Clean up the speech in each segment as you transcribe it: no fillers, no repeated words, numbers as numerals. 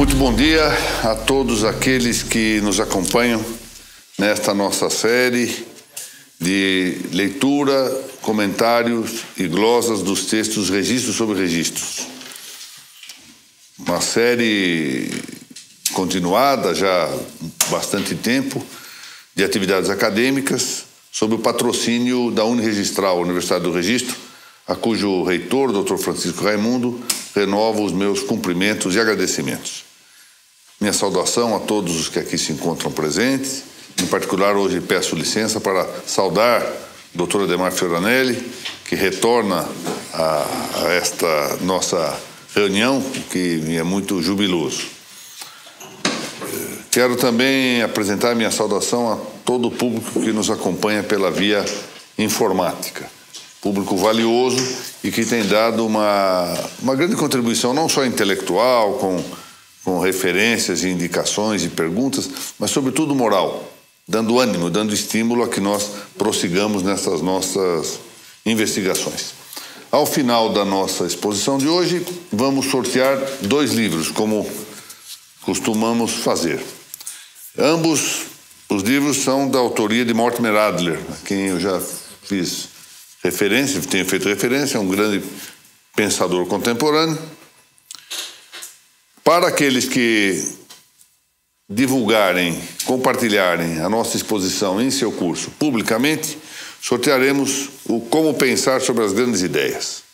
Muito bom dia a todos aqueles que nos acompanham nesta nossa série de leitura, comentários e glosas dos textos Registros sobre Registros. Uma série continuada já há bastante tempo de atividades acadêmicas sob o patrocínio da Uniregistral, Universidade do Registro, a cujo reitor, Dr. Francisco Raimundo, renovo os meus cumprimentos e agradecimentos. Minha saudação a todos os que aqui se encontram presentes. Em particular, hoje peço licença para saudar o Dr. Ademar Fioranelli, que retorna a esta nossa reunião, que me é muito jubiloso. Quero também apresentar minha saudação a todo o público que nos acompanha pela via informática. Público valioso e que tem dado uma grande contribuição, não só intelectual, com referências e indicações e perguntas, mas sobretudo moral, dando ânimo, dando estímulo a que nós prossigamos nessas nossas investigações. Ao final da nossa exposição de hoje, vamos sortear 2 livros, como costumamos fazer. Ambos os livros são da autoria de Mortimer Adler, a quem eu já fiz referência, tenho feito referência, é um grande pensador contemporâneo. Para aqueles que divulgarem, compartilharem a nossa exposição em seu curso publicamente, sortearemos o Como Pensar sobre as Grandes Ideias.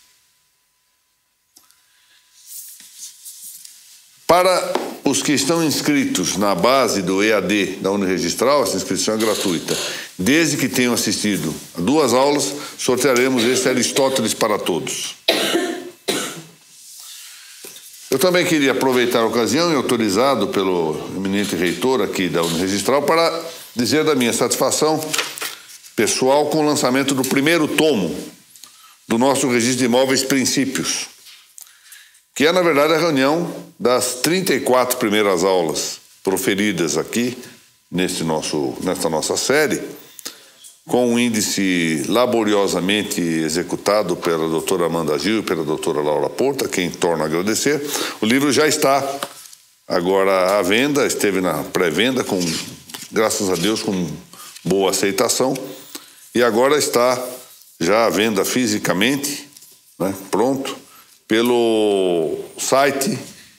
Para os que estão inscritos na base do EAD da Uniregistral, essa inscrição é gratuita. Desde que tenham assistido a 2 aulas, sortearemos esse Aristóteles para todos. Eu também queria aproveitar a ocasião, e autorizado pelo eminente reitor aqui da Uniregistral, para dizer da minha satisfação pessoal com o lançamento do primeiro tomo do nosso Registro de Imóveis Princípios, que é, na verdade, a reunião das 34 primeiras aulas proferidas aqui nesta nossa série, com um índice laboriosamente executado pela doutora Amanda Gil e pela doutora Laura Porta, quem torna a agradecer. O livro já está agora à venda, esteve na pré-venda, graças a Deus, com boa aceitação, e agora está já à venda fisicamente, né, pronto, pelo site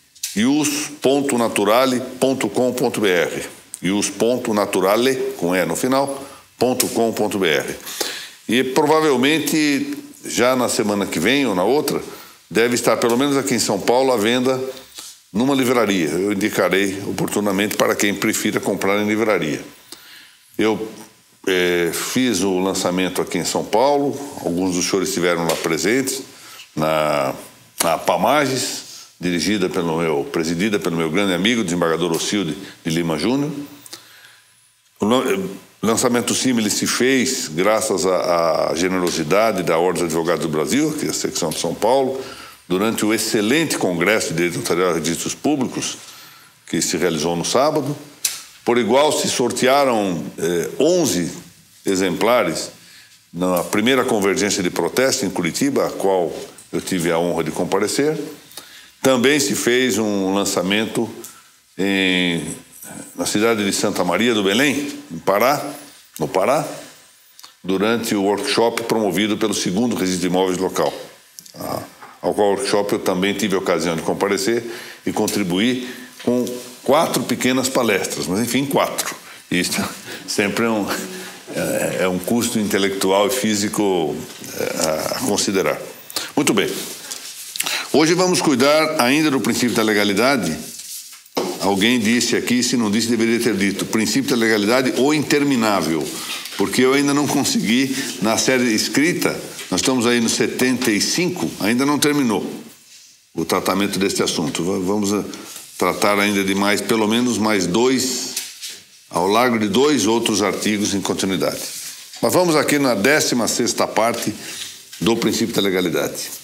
ius.naturale.com.br, ius.naturale, com E no final, .com.br. E provavelmente já na semana que vem ou na outra deve estar, pelo menos aqui em São Paulo, à venda numa livraria. Eu indicarei oportunamente para quem prefira comprar em livraria. Eu fiz o lançamento aqui em São Paulo, alguns dos senhores estiveram lá presentes, na Pamages, presidida pelo meu grande amigo, desembargador Ocilde de Lima Júnior. O lançamento símile se fez graças à generosidade da Ordem dos Advogados do Brasil, que é a secção de São Paulo, durante o excelente Congresso de Direito Notarial e Registros Públicos, que se realizou no sábado. Por igual, se sortearam 11 exemplares na primeira convergência de protesto em Curitiba, a qual eu tive a honra de comparecer. Também se fez um lançamento na cidade de Santa Maria do Belém, no Pará, durante o workshop promovido pelo 2º Registro de Imóveis local, ao qual workshop eu também tive a ocasião de comparecer e contribuir com 4 pequenas palestras, mas enfim, 4. Isso sempre é um custo intelectual e físico a considerar. Muito bem. Hoje vamos cuidar ainda do princípio da legalidade. Alguém disse aqui, se não disse, deveria ter dito, princípio da legalidade ou interminável, porque eu ainda não consegui, na série escrita, nós estamos aí no 75, ainda não terminou o tratamento deste assunto. Vamos tratar ainda de pelo menos mais 2, ao largo de 2 outros artigos em continuidade. Mas vamos aqui na 16ª parte do princípio da legalidade.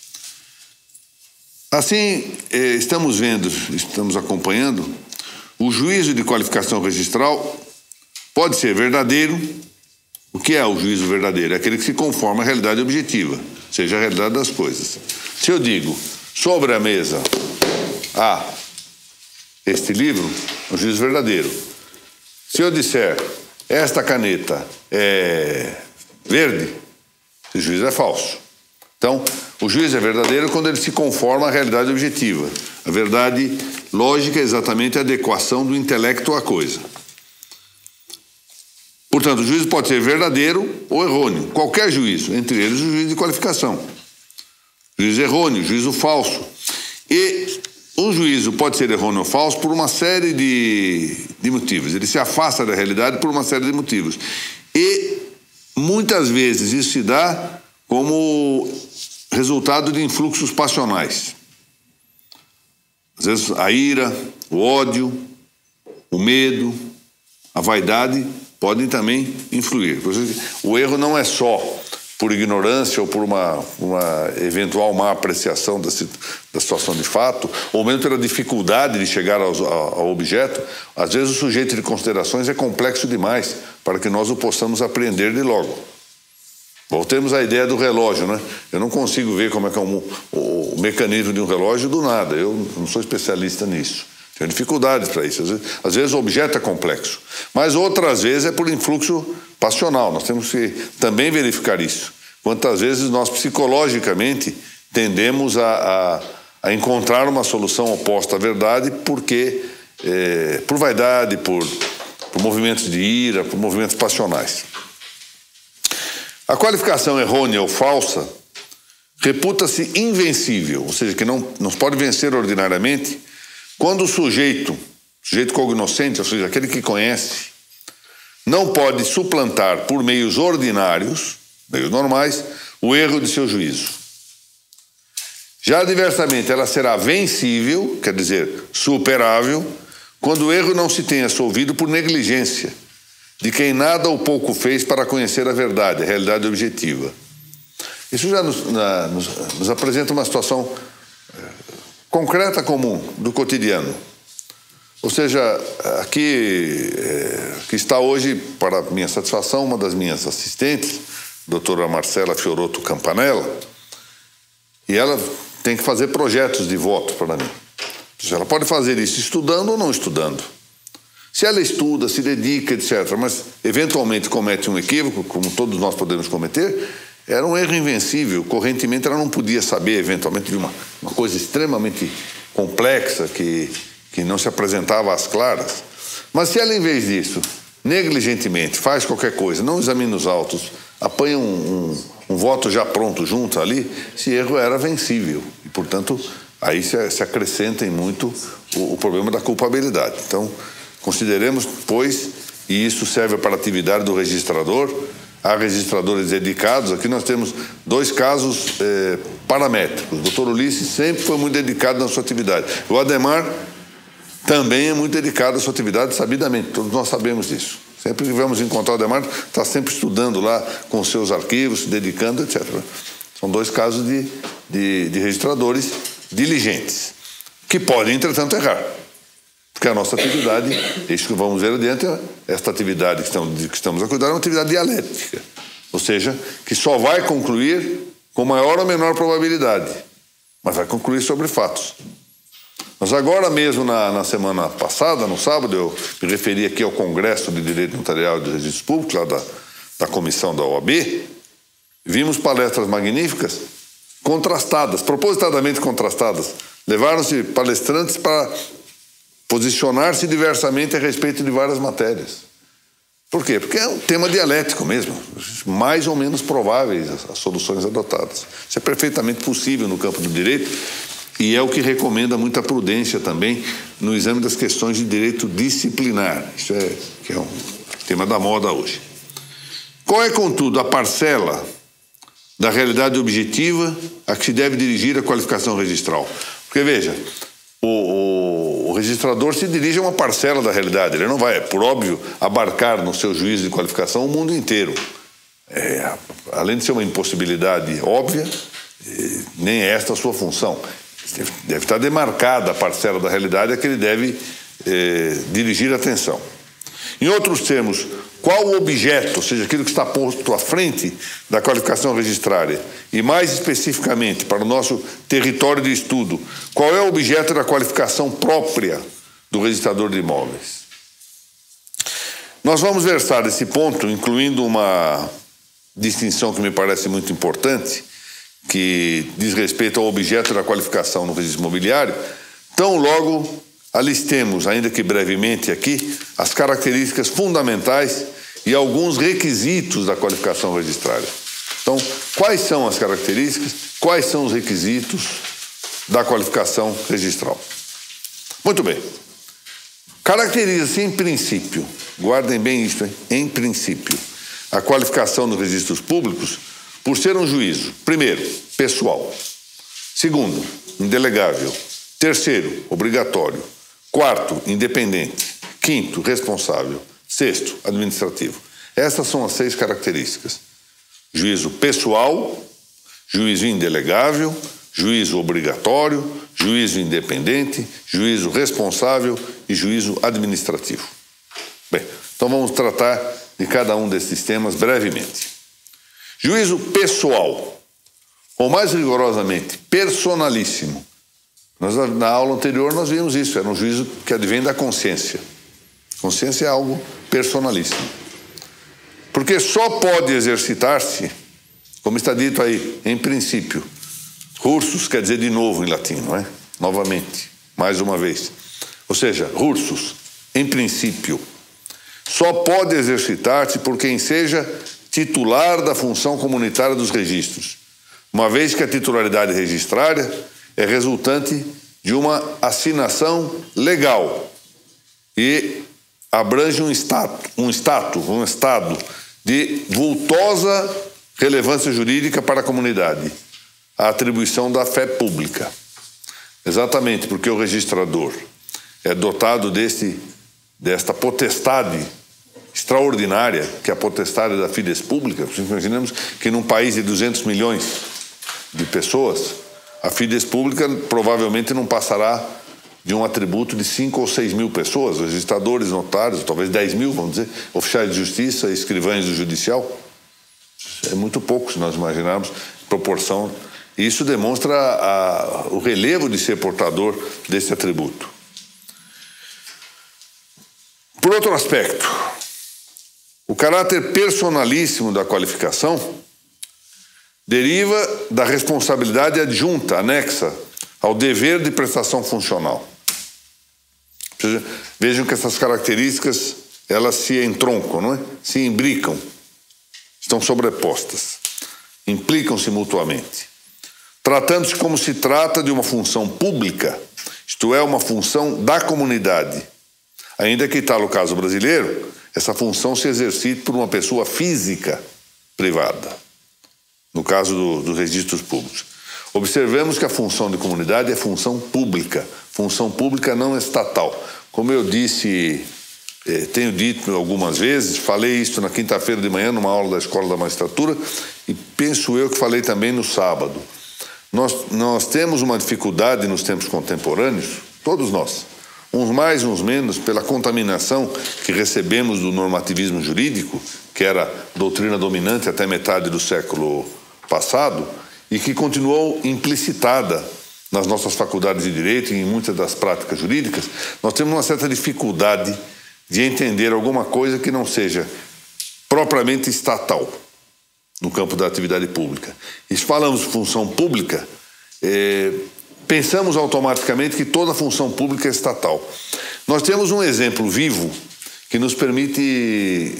Assim, estamos acompanhando, o juízo de qualificação registral pode ser verdadeiro. O que é o juízo verdadeiro? É aquele que se conforma à realidade objetiva, seja a realidade das coisas. Se eu digo, sobre a mesa A este livro, um juízo verdadeiro. Se eu disser, esta caneta é verde, esse juízo é falso. Então, o juízo é verdadeiro quando ele se conforma à realidade objetiva. A verdade lógica é exatamente a adequação do intelecto à coisa. Portanto, o juízo pode ser verdadeiro ou errôneo. Qualquer juízo, entre eles o juízo de qualificação. Juízo errôneo, juízo falso. E um juízo pode ser errôneo ou falso por uma série de motivos. Ele se afasta da realidade por uma série de motivos. E muitas vezes isso se dá como resultado de influxos passionais. Às vezes a ira, o ódio, o medo, a vaidade podem também influir. O erro não é só por ignorância ou por uma eventual má apreciação da situação de fato, ou mesmo pela dificuldade de chegar ao objeto. Às vezes o sujeito de considerações é complexo demais para que nós o possamos apreender de logo. Voltemos à ideia do relógio, né? Eu não consigo ver como é que é o mecanismo de um relógio do nada. Eu não sou especialista nisso. Tenho dificuldades para isso. Às vezes o objeto é complexo. Mas outras vezes é por influxo passional. Nós temos que também verificar isso. Quantas vezes nós psicologicamente tendemos a encontrar uma solução oposta à verdade porque por vaidade, por movimentos de ira, por movimentos passionais. A qualificação errônea ou falsa reputa-se invencível, ou seja, que não se pode vencer ordinariamente, quando o sujeito cognoscente, ou seja, aquele que conhece, não pode suplantar por meios ordinários, meios normais, o erro de seu juízo. Já diversamente, ela será vencível, quer dizer, superável, quando o erro não se tenha solvido por negligência de quem nada ou pouco fez para conhecer a verdade, a realidade objetiva. Isso já nos apresenta uma situação concreta, comum, do cotidiano. Ou seja, aqui está hoje, para minha satisfação, uma das minhas assistentes, doutora Marcela Fiorotto Campanella, e ela tem que fazer projetos de voto para mim. Ou seja, ela pode fazer isso estudando ou não estudando. Se ela estuda, se dedica, etc., mas eventualmente comete um equívoco, como todos nós podemos cometer, era um erro invencível. Correntemente ela não podia saber, eventualmente, de uma coisa extremamente complexa que não se apresentava às claras. Mas se ela, em vez disso, negligentemente faz qualquer coisa, não examina os autos, apanha um voto já pronto junto ali, esse erro era vencível. E, portanto, aí se acrescenta em muito o problema da culpabilidade. Então, consideremos, pois, e isso serve para a atividade do registrador. Há registradores dedicados. Aqui nós temos dois casos paramétricos. O doutor Ulisses sempre foi muito dedicado na sua atividade. O Ademar também é muito dedicado à sua atividade, sabidamente. Todos nós sabemos disso. Sempre que vamos encontrar o Ademar, está sempre estudando lá com os seus arquivos, se dedicando, etc. São dois casos de registradores diligentes, que podem, entretanto, errar. Porque a nossa atividade, isso que vamos ver adiante, esta atividade que estamos a cuidar é uma atividade dialética. Ou seja, que só vai concluir com maior ou menor probabilidade, mas vai concluir sobre fatos. Mas agora mesmo, na semana passada, no sábado, eu me referi aqui ao Congresso de Direito Notarial e de Registros Públicos, lá da comissão da OAB, vimos palestras magníficas, contrastadas, propositadamente contrastadas. Levaram-se palestrantes para posicionar-se diversamente a respeito de várias matérias. Por quê? Porque é um tema dialético mesmo, mais ou menos prováveis as soluções adotadas. Isso é perfeitamente possível no campo do direito e é o que recomenda muita prudência também no exame das questões de direito disciplinar. Isso que é um tema da moda hoje. Qual é, contudo, a parcela da realidade objetiva a que se deve dirigir a qualificação registral? Porque, veja, o registrador se dirige a uma parcela da realidade. Ele não vai, por óbvio, abarcar no seu juízo de qualificação o mundo inteiro. Além de ser uma impossibilidade óbvia, nem é esta a sua função. Deve estar demarcada a parcela da realidade a que ele deve dirigir atenção. Em outros termos, qual o objeto, ou seja, aquilo que está posto à frente da qualificação registrária, e mais especificamente para o nosso território de estudo, qual é o objeto da qualificação própria do registrador de imóveis. Nós vamos versar esse ponto, incluindo uma distinção que me parece muito importante, que diz respeito ao objeto da qualificação no registro imobiliário, tão logo alistemos, ainda que brevemente aqui, as características fundamentais e alguns requisitos da qualificação registrária. Então, quais são as características, quais são os requisitos da qualificação registral? Muito bem. Caracteriza-se em princípio, guardem bem isso, hein? Em princípio, a qualificação dos registros públicos por ser um juízo, primeiro, pessoal, segundo, indelegável, terceiro, obrigatório, quarto, independente, quinto, responsável, sexto, administrativo. Essas são as 6 características. Juízo pessoal, juízo indelegável, juízo obrigatório, juízo independente, juízo responsável e juízo administrativo. Bem, então vamos tratar de cada um desses temas brevemente. Juízo pessoal, ou mais rigorosamente, personalíssimo. Na aula anterior nós vimos isso, era um juízo que advém da consciência. Consciência é algo personalíssimo. Porque só pode exercitar-se, como está dito aí, em princípio. Cursus quer dizer de novo em latim, não é? Novamente, mais uma vez. Ou seja, cursus, em princípio. Só pode exercitar-se por quem seja titular da função comunitária dos registros, uma vez que a titularidade registrária é resultante de uma assinação legal e abrange um estado de vultosa relevância jurídica para a comunidade, a atribuição da fé pública. Exatamente porque o registrador é dotado desta potestade extraordinária, que é a potestade da fides pública. Imaginamos que num país de 200 milhões de pessoas, a fides pública provavelmente não passará de um atributo de 5 ou 6 mil pessoas, registradores, notários, talvez 10 mil, vamos dizer, oficiais de justiça, escrivães do judicial. É muito pouco, se nós imaginarmos, proporção. E isso demonstra o relevo de ser portador desse atributo. Por outro aspecto, o caráter personalíssimo da qualificação deriva da responsabilidade adjunta, anexa ao dever de prestação funcional. Vejam que essas características, elas se entroncam, não é? Se imbricam, estão sobrepostas, implicam-se mutuamente. Tratando-se como se trata de uma função pública, isto é, uma função da comunidade, ainda que, tal o caso brasileiro, essa função se exercite por uma pessoa física privada, no caso dos registros públicos. Observemos que a função de comunidade é função pública não estatal. Como eu disse, tenho dito algumas vezes, falei isso na quinta-feira de manhã, numa aula da Escola da Magistratura, e penso eu que falei também no sábado. Nós temos uma dificuldade nos tempos contemporâneos, todos nós, uns mais, uns menos, pela contaminação que recebemos do normativismo jurídico, que era doutrina dominante até metade do século passado, e que continuou implicitada nas nossas faculdades de direito e em muitas das práticas jurídicas. Nós temos uma certa dificuldade de entender alguma coisa que não seja propriamente estatal no campo da atividade pública. E se falamos de função pública, pensamos automaticamente que toda função pública é estatal. Nós temos um exemplo vivo que nos permite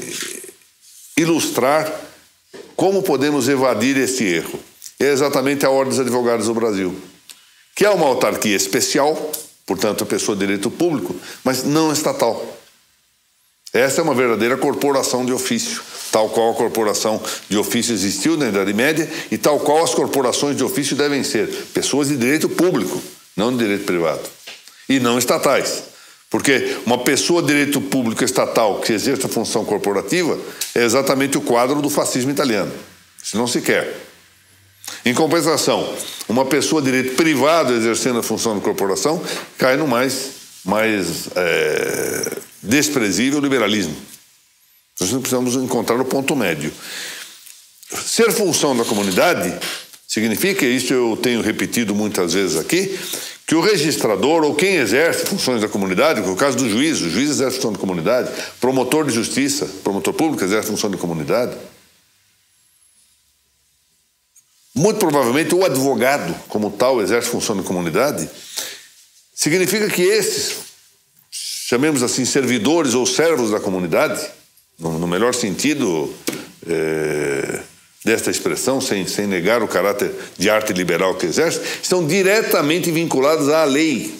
ilustrar como podemos evadir esse erro. É exatamente a Ordem dos Advogados do Brasil, que é uma autarquia especial, portanto, pessoa de direito público, mas não estatal. Essa é uma verdadeira corporação de ofício, tal qual a corporação de ofício existiu na Idade Média e tal qual as corporações de ofício devem ser. Pessoas de direito público, não de direito privado. E não estatais. Porque uma pessoa de direito público estatal que exerce a função corporativa é exatamente o quadro do fascismo italiano. Isso não se quer. Em compensação, uma pessoa de direito privado exercendo a função de corporação cai no mais desprezível liberalismo. Nós precisamos encontrar o ponto médio. Ser função da comunidade significa, e isso eu tenho repetido muitas vezes aqui, que o registrador ou quem exerce funções da comunidade, no caso do juiz, o juiz exerce função da comunidade, promotor de justiça, promotor público exerce função da comunidade. Muito provavelmente o advogado, como tal, exerce função da comunidade. Significa que esses, chamemos assim, servidores ou servos da comunidade, no melhor sentido desta expressão, sem negar o caráter de arte liberal que exerce, estão diretamente vinculados à lei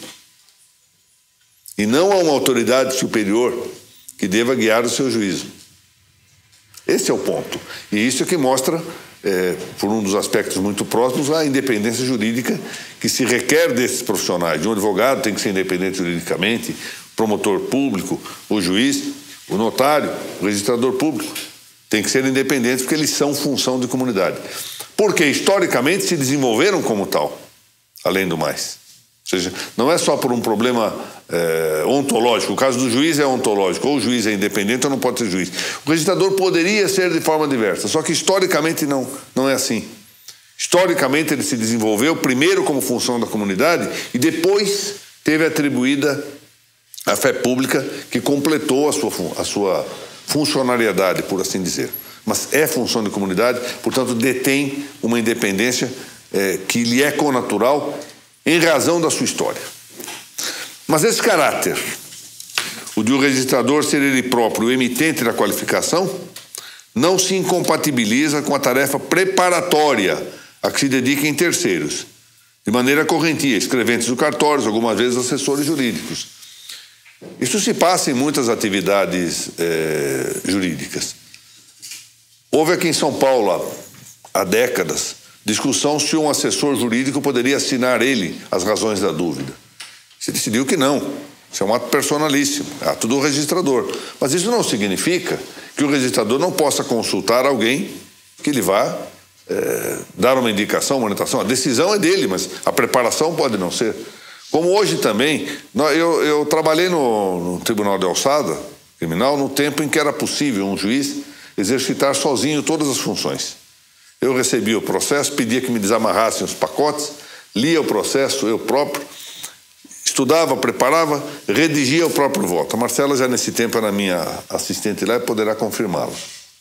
e não a uma autoridade superior que deva guiar o seu juízo. Esse é o ponto. E isso é que mostra, por um dos aspectos muito próximos, a independência jurídica que se requer desses profissionais. De um advogado tem que ser independente juridicamente, promotor público, o juiz, o notário, o registrador público. Tem que ser independentes porque eles são função de comunidade. Porque, historicamente, se desenvolveram como tal, além do mais. Ou seja, não é só por um problema ontológico. O caso do juiz é ontológico. Ou o juiz é independente ou não pode ser juiz. O registrador poderia ser de forma diversa, só que, historicamente, não é assim. Historicamente, ele se desenvolveu primeiro como função da comunidade e depois teve atribuída a fé pública que completou a sua funcionariedade, por assim dizer. Mas é função de comunidade, portanto, detém uma independência que lhe é connatural em razão da sua história. Mas esse caráter, o de o registrador ser ele próprio o emitente da qualificação, não se incompatibiliza com a tarefa preparatória a que se dedica em terceiros, de maneira correntia, escreventes do cartório, algumas vezes assessores jurídicos. Isso se passa em muitas atividades jurídicas. Houve aqui em São Paulo, há décadas, discussão se um assessor jurídico poderia assinar ele as razões da dúvida. Se decidiu que não. Isso é um ato personalíssimo, é ato do registrador. Mas isso não significa que o registrador não possa consultar alguém que lhe vá dar uma indicação, uma orientação. A decisão é dele, mas a preparação pode não ser. Como hoje também, eu trabalhei no Tribunal de Alçada Criminal no tempo em que era possível um juiz exercitar sozinho todas as funções. Eu recebia o processo, pedia que me desamarrassem os pacotes, lia o processo eu próprio, estudava, preparava, redigia o próprio voto. A Marcela já nesse tempo era minha assistente lá e poderá confirmá-lo.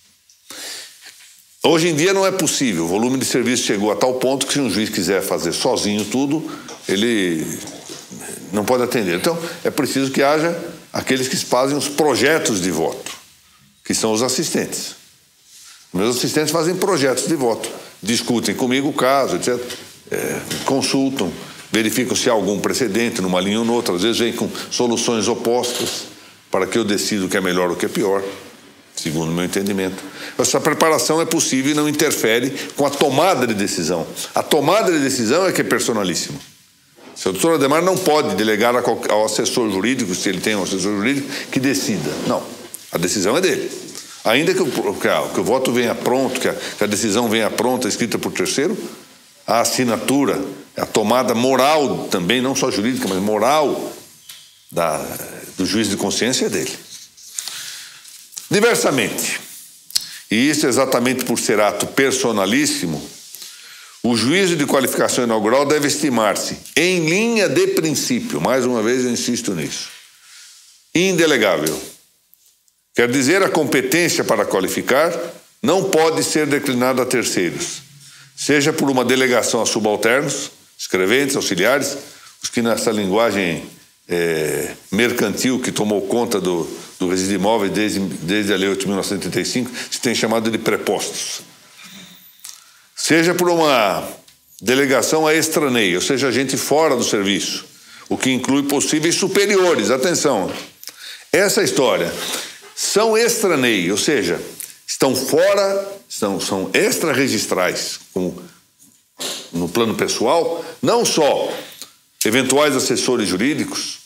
Hoje em dia não é possível, o volume de serviço chegou a tal ponto que se um juiz quiser fazer sozinho tudo, ele não pode atender. Então, é preciso que haja aqueles que fazem os projetos de voto, que são os assistentes. Meus assistentes fazem projetos de voto, discutem comigo o caso, etc. Consultam, verificam se há algum precedente numa linha ou noutra, às vezes vêm com soluções opostas para que eu decida o que é melhor ou o que é pior, segundo o meu entendimento. Essa preparação é possível e não interfere com a tomada de decisão. A tomada de decisão é que é personalíssima. O doutor Ademar não pode delegar ao assessor jurídico, se ele tem um assessor jurídico, que decida. Não, a decisão é dele. Ainda que o voto venha pronto, que a decisão venha pronta, escrita por terceiro, a assinatura, a tomada moral também, não só jurídica, mas moral do juiz de consciência é dele. Diversamente, e isso exatamente por ser ato personalíssimo, o juízo de qualificação inaugural deve estimar-se, em linha de princípio, mais uma vez eu insisto nisso, indelegável. Quer dizer, a competência para qualificar não pode ser declinada a terceiros, seja por uma delegação a subalternos, escreventes, auxiliares, os que nessa linguagem mercantil que tomou conta do registro de imóveis desde a Lei 8.935 se tem chamado de prepostos. Seja por uma delegação a estrangeiro, ou seja, gente fora do serviço, o que inclui possíveis superiores. Atenção, essa história são estrangeiro, ou seja, estão fora, são extra-registrais, como no plano pessoal, não só eventuais assessores jurídicos,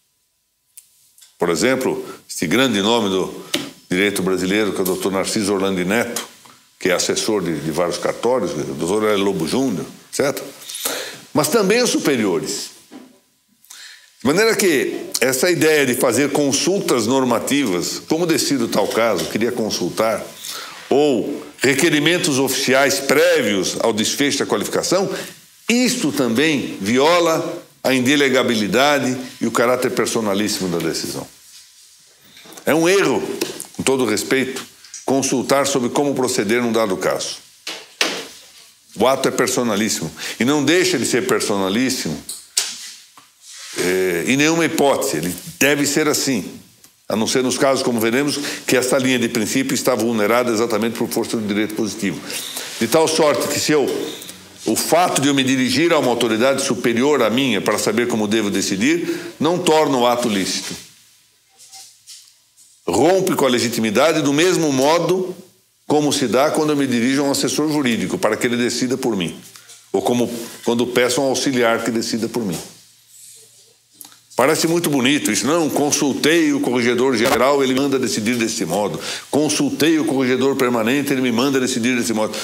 por exemplo, esse grande nome do direito brasileiro, que é o doutor Narciso Orlando Neto, que é assessor de vários cartórios, o doutor Hélio Lobo Júnior, etc. Mas também os superiores. De maneira que essa ideia de fazer consultas normativas, como decido tal caso, queria consultar, ou requerimentos oficiais prévios ao desfecho da qualificação, isto também viola a indelegabilidade e o caráter personalíssimo da decisão. É um erro, com todo respeito, consultar sobre como proceder num dado caso. O ato é personalíssimo. E não deixa de ser personalíssimo em nenhuma hipótese. Ele deve ser assim. A não ser nos casos, como veremos, que esta linha de princípio está vulnerada exatamente por força do direito positivo. De tal sorte que o fato de eu me dirigir a uma autoridade superior à minha para saber como devo decidir, não torna o ato lícito. Rompe com a legitimidade do mesmo modo como se dá quando eu me dirijo a um assessor jurídico para que ele decida por mim. Ou como quando peço a um auxiliar que decida por mim. Parece muito bonito isso. Não, consultei o corregedor geral, ele manda decidir desse modo. Consultei o corregedor permanente, ele me manda decidir desse modo.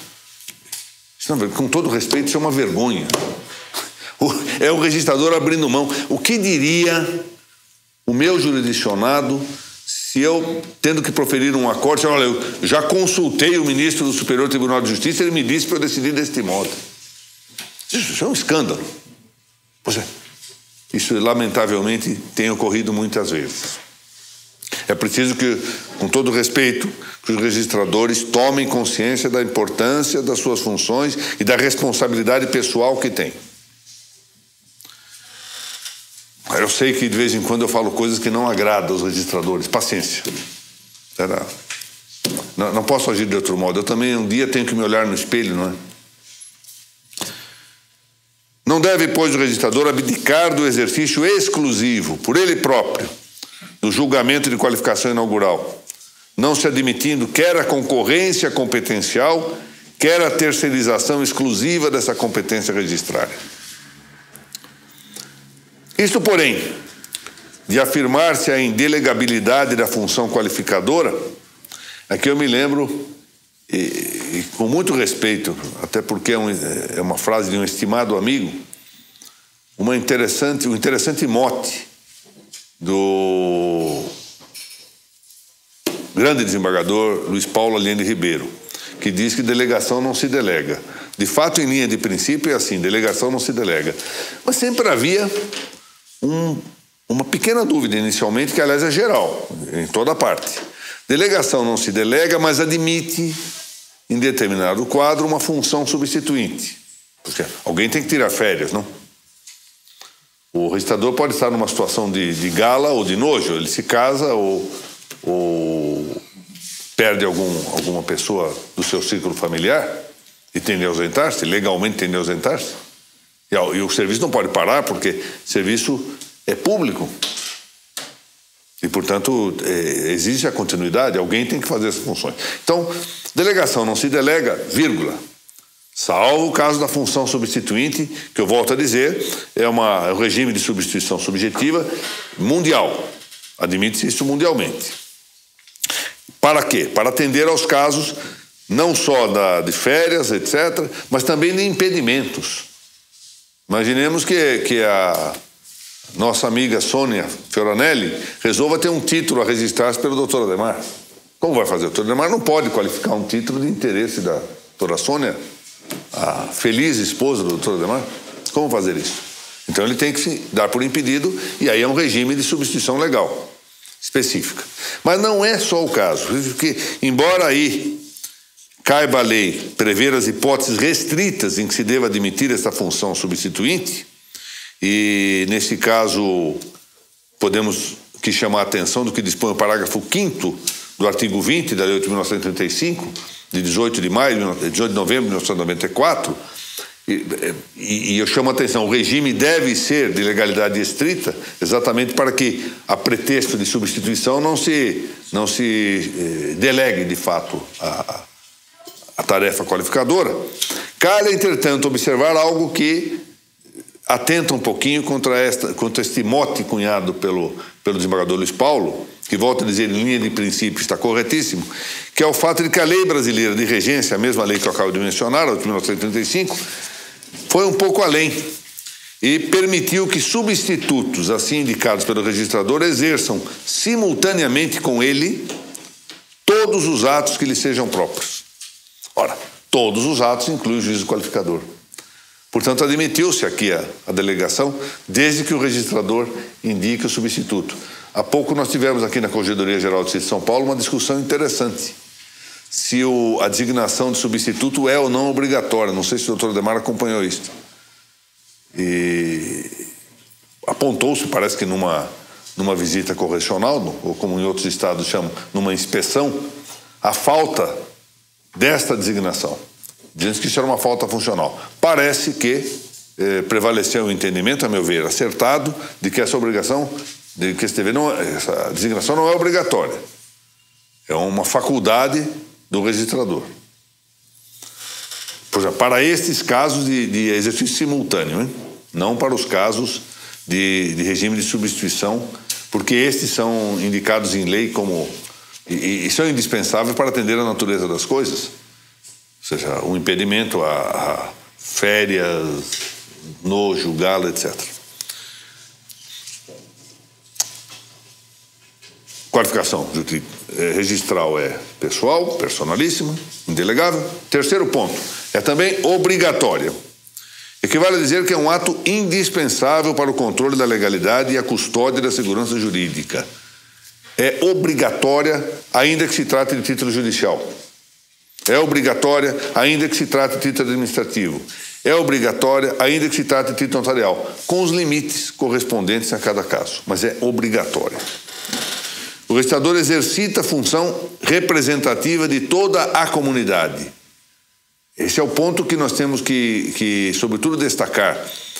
Com todo respeito, isso é uma vergonha. É o registrador abrindo mão. O que diria o meu jurisdicionado se eu, tendo que proferir um acórdão, olha, eu já consultei o ministro do Superior Tribunal de Justiça, ele me disse para eu decidir deste modo. Isso é um escândalo. Pois é. Isso, lamentavelmente, tem ocorrido muitas vezes. É preciso que, com todo respeito, que os registradores tomem consciência da importância das suas funções e da responsabilidade pessoal que têm. Eu sei que, de vez em quando, eu falo coisas que não agradam aos registradores. Paciência. Não posso agir de outro modo. Eu também, um dia, tenho que me olhar no espelho, não é? Não deve, pois, o registrador abdicar do exercício exclusivo, por ele próprio, do julgamento de qualificação inaugural, não se admitindo quer a concorrência competencial, quer a terceirização exclusiva dessa competência registrária. Isto, porém, de afirmar-se a indelegabilidade da função qualificadora, aqui eu me lembro, e com muito respeito, até porque é uma frase de um estimado amigo, um interessante mote do grande desembargador Luiz Paulo Allende Ribeiro, que diz que delegação não se delega. De fato, em linha de princípio, é assim, delegação não se delega. Mas sempre havia uma pequena dúvida inicialmente, que aliás é geral, em toda parte. Delegação não se delega, mas admite, em determinado quadro, uma função substituinte. Porque alguém tem que tirar férias, não? O registrador pode estar numa situação de gala ou de nojo, ele se casa ou perde alguma pessoa do seu círculo familiar e tem de ausentar-se, legalmente tem de ausentar-se. E o serviço não pode parar porque o serviço é público. E, portanto, existe a continuidade, alguém tem que fazer essas funções. Então, delegação não se delega, vírgula, salvo o caso da função substituinte, que eu volto a dizer, é um regime de substituição subjetiva mundial. Admite-se isso mundialmente. Para quê? Para atender aos casos não só de férias, etc., mas também de impedimentos. Imaginemos que a nossa amiga Sônia Fioranelli resolva ter um título a registrar-se pelo doutor Ademar. Como vai fazer? O doutor Ademar não pode qualificar um título de interesse da doutora Sônia, a feliz esposa do doutor Ademar. Como fazer isso? Então ele tem que se dar por impedido e aí é um regime de substituição legal específica. Mas não é só o caso, porque embora aí caiba à lei prever as hipóteses restritas em que se deva admitir essa função substituinte, e nesse caso podemos que chamar a atenção do que dispõe o parágrafo 5º do artigo 20 da Lei 8.935, de 18 de novembro de 1994, e eu chamo a atenção, o regime deve ser de legalidade estrita, exatamente para que, a pretexto de substituição, não se delegue, de fato, a tarefa qualificadora. Cabe, entretanto, observar algo que atenta um pouquinho contra este mote cunhado pelo desembargador Luiz Paulo, que, volto a dizer, em linha de princípio está corretíssimo, que é o fato de que a lei brasileira de regência, a mesma lei que eu acabo de mencionar, a de 1935, foi um pouco além e permitiu que substitutos, assim indicados pelo registrador, exerçam simultaneamente com ele todos os atos que lhe sejam próprios. Ora, todos os atos incluem o juízo qualificador. Portanto, admitiu-se aqui a delegação, desde que o registrador indique o substituto. Há pouco nós tivemos aqui na Corregedoria Geral do Distrito de São Paulo uma discussão interessante. Se a designação de substituto é ou não obrigatória. Não sei se o doutor Ademar acompanhou isso. E apontou-se, parece que numa visita correcional, ou como em outros estados chamam, numa inspeção, a falta desta designação, dizendo que isso era uma falta funcional. Parece que prevaleceu o entendimento, a meu ver, acertado, de que essa obrigação, de que essa designação não é obrigatória. É uma faculdade do registrador. Por exemplo, para estes casos de exercício simultâneo, hein? Não para os casos de regime de substituição, porque estes são indicados em lei como e são indispensáveis para atender a natureza das coisas, ou seja, o impedimento a férias, nojo, gala, etc. Qualificação registral é pessoal, personalíssima, indelegável. Terceiro ponto, é também obrigatória. Equivale a dizer que é um ato indispensável para o controle da legalidade e a custódia da segurança jurídica. É obrigatória, ainda que se trate de título judicial. É obrigatória, ainda que se trate de título administrativo. É obrigatória, ainda que se trate de título notarial, com os limites correspondentes a cada caso. Mas é obrigatória. O registrador exercita a função representativa de toda a comunidade. Esse é o ponto que nós temos que sobretudo, destacar.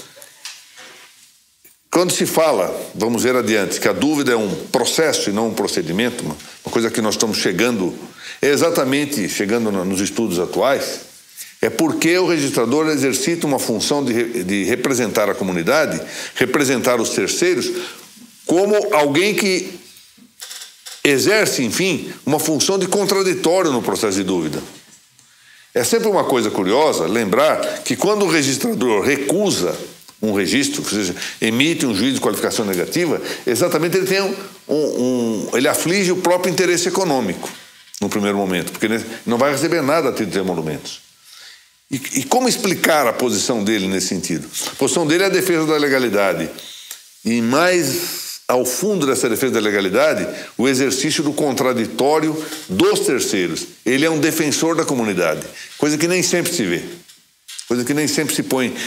Quando se fala, vamos ver adiante, que a dúvida é um processo e não um procedimento, uma coisa que nós estamos chegando, exatamente chegando nos estudos atuais, é porque o registrador exercita uma função de representar a comunidade, representar os terceiros, como alguém que exerce, enfim, uma função de contraditório no processo de dúvida. É sempre uma coisa curiosa lembrar que quando o registrador recusa um registro, ou seja, emite um juízo de qualificação negativa, exatamente ele tem ele aflige o próprio interesse econômico no primeiro momento, porque ele não vai receber nada a título de emolumentos. E como explicar a posição dele nesse sentido? A posição dele é a defesa da legalidade. E mais ao fundo dessa defesa da legalidade, o exercício do contraditório dos terceiros. Ele é um defensor da comunidade, coisa que nem sempre se vê, coisa que nem sempre se põe.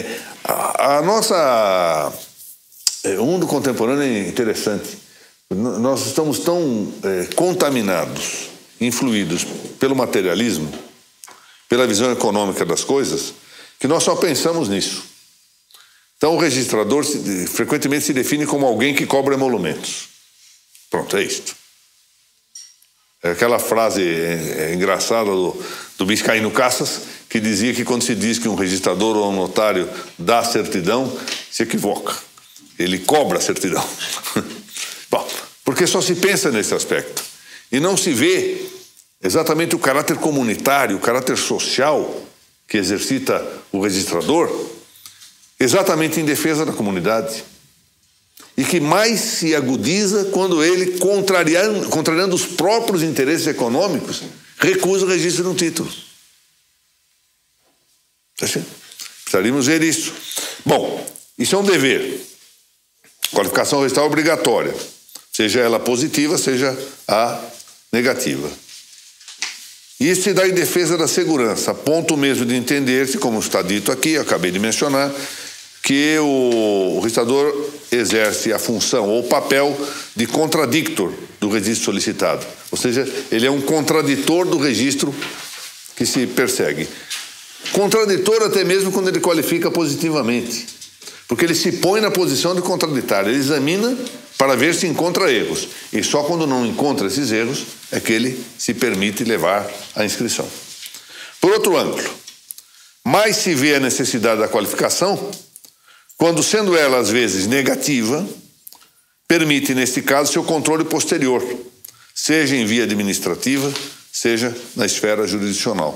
O mundo contemporâneo é interessante. Nós estamos tão contaminados, influídos pelo materialismo, pela visão econômica das coisas, que nós só pensamos nisso. Então, o registrador frequentemente se define como alguém que cobra emolumentos. Pronto, é isto. É aquela frase engraçada do Biscaíno Cassas, que dizia que quando se diz que um registrador ou um notário dá certidão, se equivoca. Ele cobra a certidão. Bom, porque só se pensa nesse aspecto. E não se vê exatamente o caráter comunitário, o caráter social que exercita o registrador, exatamente em defesa da comunidade, e que mais se agudiza quando ele, contrariando os próprios interesses econômicos, recusa o registro de um título. Precisaríamos ver isso. Bom, isso é um dever. Qualificação registral obrigatória, seja ela positiva, seja a negativa. Isso se dá em defesa da segurança, a ponto mesmo de entender-se, como está dito aqui, eu acabei de mencionar, que o registrador exerce a função ou o papel de contradictor do registro solicitado. Ou seja, ele é um contraditor do registro que se persegue. Contraditor até mesmo quando ele qualifica positivamente, porque ele se põe na posição de contraditar, ele examina para ver se encontra erros. E só quando não encontra esses erros é que ele se permite levar à inscrição. Por outro ângulo, mais se vê a necessidade da qualificação quando, sendo ela às vezes negativa, permite, neste caso, seu controle posterior, seja em via administrativa, seja na esfera jurisdicional.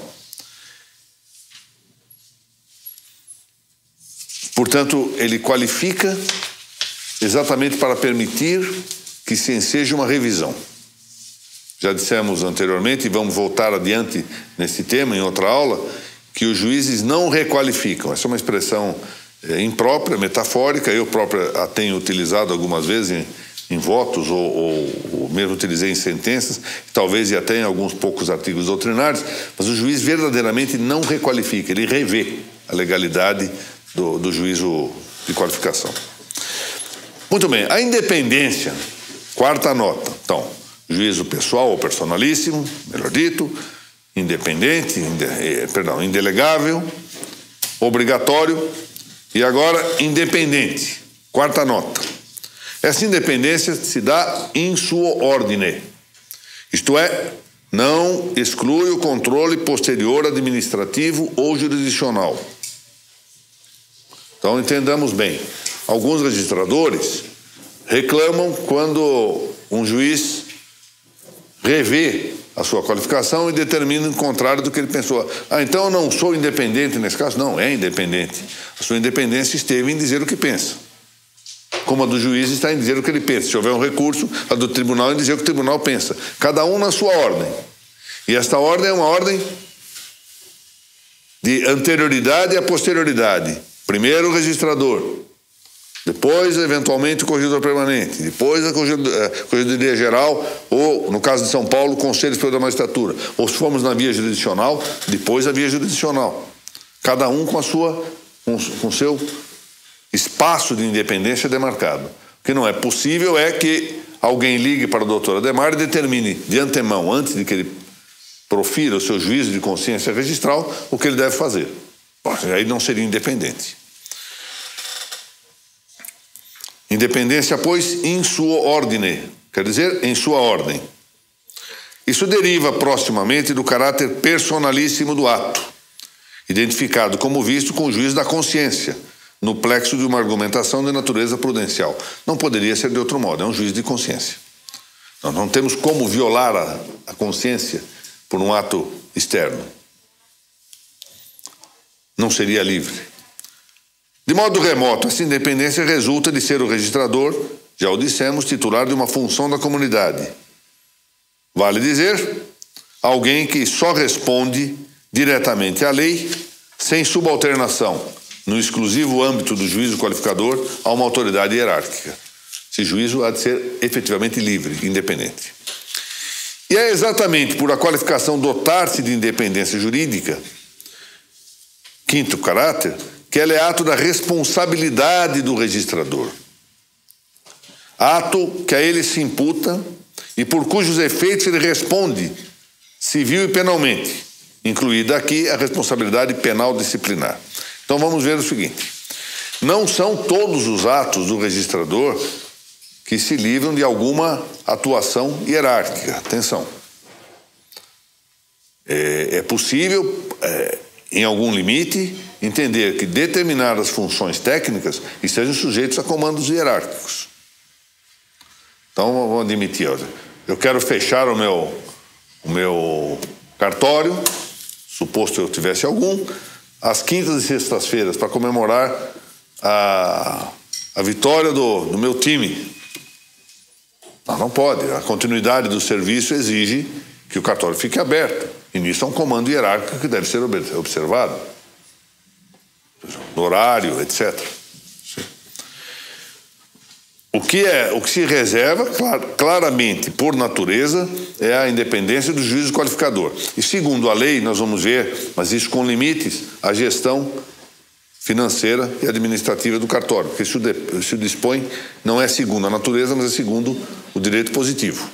Portanto, ele qualifica exatamente para permitir que se enseje uma revisão. Já dissemos anteriormente, e vamos voltar adiante nesse tema, em outra aula, que os juízes não requalificam. Essa é uma expressão imprópria, metafórica. Eu próprio a tenho utilizado algumas vezes em votos ou mesmo utilizei em sentenças, talvez e até em alguns poucos artigos doutrinários, mas o juiz verdadeiramente não requalifica, ele revê a legalidade do juízo de qualificação. Muito bem, a independência, quarta nota. Então, juízo pessoal ou personalíssimo, melhor dito, independente, indelegável, obrigatório e agora independente, quarta nota. Essa independência se dá in suo ordine, isto é, não exclui o controle posterior administrativo ou jurisdicional. Então, entendamos bem, alguns registradores reclamam quando um juiz revê a sua qualificação e determina o contrário do que ele pensou. Então eu não sou independente nesse caso? Não, é independente. A sua independência esteve em dizer o que pensa. Como a do juiz está em dizer o que ele pensa. Se houver um recurso, a do tribunal em dizer o que o tribunal pensa. Cada um na sua ordem. E esta ordem é uma ordem de anterioridade à posterioridade. Primeiro o registrador, depois, eventualmente, o corregedor permanente, depois a corregedoria geral, ou, no caso de São Paulo, o Conselho Superior da Magistratura. Ou se formos na via jurisdicional, depois a via jurisdicional. Cada um com o seu espaço de independência demarcado. O que não é possível é que alguém ligue para o doutor Ademar e determine de antemão, antes de que ele profira o seu juízo de consciência registral, o que ele deve fazer. Bom, aí não seria independente. Independência, pois, in suo ordine, quer dizer, em sua ordem. Isso deriva proximamente do caráter personalíssimo do ato, identificado como visto com o juízo da consciência, no plexo de uma argumentação de natureza prudencial. Não poderia ser de outro modo, é um juízo de consciência. Nós não temos como violar a consciência por um ato externo. Não seria livre. De modo remoto, essa independência resulta de ser o registrador, já o dissemos, titular de uma função da comunidade. Vale dizer, alguém que só responde diretamente à lei, sem subalternação, no exclusivo âmbito do juízo qualificador, a uma autoridade hierárquica. Esse juízo há de ser efetivamente livre, independente. E é exatamente por a qualificação dotar-se de independência jurídica, quinto caráter, que ela é ato da responsabilidade do registrador. Ato que a ele se imputa e por cujos efeitos ele responde civil e penalmente, incluída aqui a responsabilidade penal disciplinar. Então vamos ver o seguinte: não são todos os atos do registrador que se livram de alguma atuação hierárquica. Atenção. É possível, em algum limite, entender que determinadas funções técnicas estejam sujeitas a comandos hierárquicos. Então vamos admitir, eu quero fechar o meu cartório, suposto eu tivesse algum, às quintas e sextas-feiras, para comemorar a vitória do meu time. Não pode. A continuidade do serviço exige que o cartório fique aberto. E nisso é um comando hierárquico que deve ser observado. No horário, etc. O que se reserva, claramente, por natureza, é a independência do juízo qualificador. E segundo a lei, nós vamos ver, mas isso com limites, a gestão financeira e administrativa do cartório, porque isso dispõe, não é segundo a natureza, mas é segundo o direito positivo.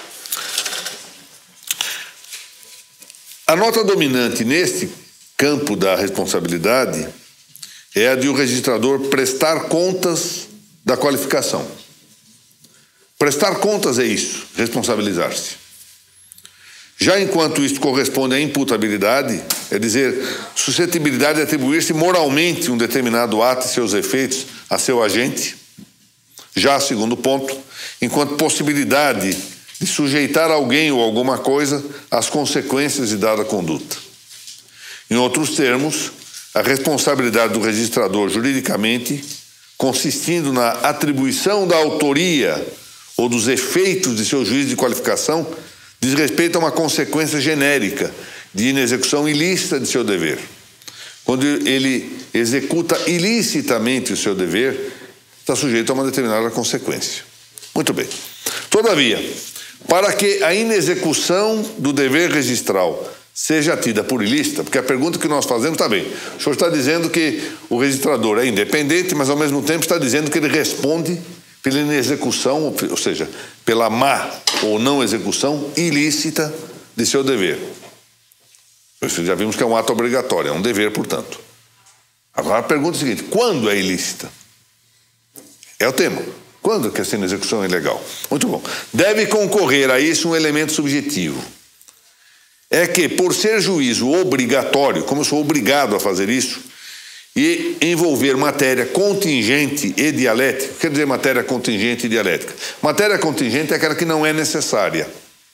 A nota dominante neste campo da responsabilidade é a de o registrador prestar contas da qualificação. Prestar contas é isso, responsabilizar-se. Já enquanto isto corresponde à imputabilidade, é dizer, suscetibilidade de atribuir-se moralmente um determinado ato e seus efeitos a seu agente, já segundo ponto, enquanto possibilidade de sujeitar alguém ou alguma coisa às consequências de dada conduta. Em outros termos, a responsabilidade do registrador juridicamente, consistindo na atribuição da autoria ou dos efeitos de seu juízo de qualificação, diz respeito a uma consequência genérica de inexecução ilícita de seu dever. quando ele executa ilicitamente o seu dever, está sujeito a uma determinada consequência. Muito bem. Todavia, para que a inexecução do dever registral seja tida por ilícita, porque a pergunta que nós fazemos está bem. O senhor está dizendo que o registrador é independente, mas ao mesmo tempo está dizendo que ele responde pela inexecução, ou seja, pela má ou não execução ilícita de seu dever. Já vimos que é um ato obrigatório, é um dever, portanto. Agora a pergunta é a seguinte: quando é ilícita? É o tema. Quando que essa inexecução é ilegal? Muito bom. Deve concorrer a isso um elemento subjetivo. É que, por ser juízo obrigatório, como eu sou obrigado a fazer isso, e envolver matéria contingente e dialética, quer dizer matéria contingente e dialética? Matéria contingente é aquela que não é necessária.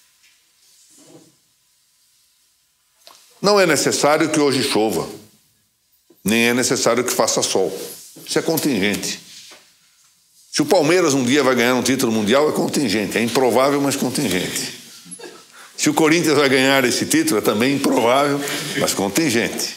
Não é necessário que hoje chova, nem é necessário que faça sol. Isso é contingente. Se o Palmeiras um dia vai ganhar um título mundial, é contingente. É improvável, mas contingente. Se o Corinthians vai ganhar esse título, é também improvável, mas contingente.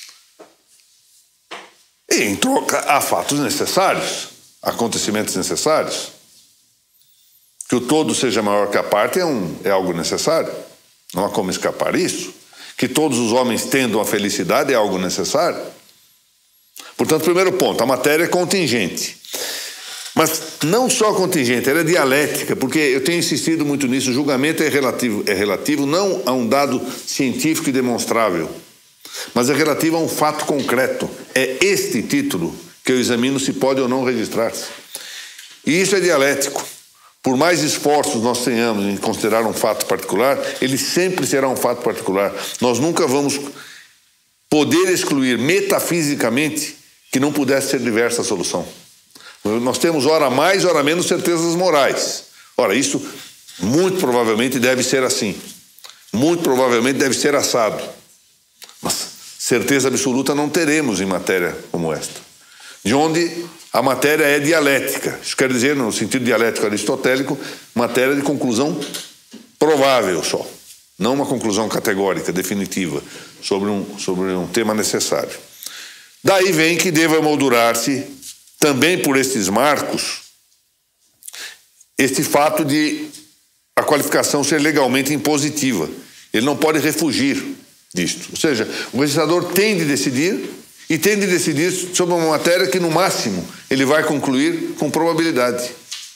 E em troca, há fatos necessários, acontecimentos necessários. Que o todo seja maior que a parte é algo necessário. Não há como escapar isso. Que todos os homens tendam à felicidade é algo necessário. Portanto, primeiro ponto, a matéria é contingente. Mas não só contingente, ela é dialética, porque eu tenho insistido muito nisso. O julgamento é relativo não a um dado científico e demonstrável, mas é relativo a um fato concreto. É este título que eu examino se pode ou não registrar-se. E isso é dialético. Por mais esforços nós tenhamos em considerar um fato particular, ele sempre será um fato particular. Nós nunca vamos poder excluir metafisicamente que não pudesse ser diversa a solução. Nós temos, ora mais, ora menos, certezas morais. Ora, isso muito provavelmente deve ser assim. Muito provavelmente deve ser assado. Mas certeza absoluta não teremos em matéria como esta. De onde a matéria é dialética. Isso quer dizer, no sentido dialético aristotélico, matéria de conclusão provável só. Não uma conclusão categórica, definitiva, sobre um tema necessário. Daí vem que deva emoldurar-se também por estes marcos, este fato de a qualificação ser legalmente impositiva. Ele não pode refugir disto. Ou seja, o registrador tem de decidir, e tem de decidir sobre uma matéria que, no máximo, ele vai concluir com probabilidade.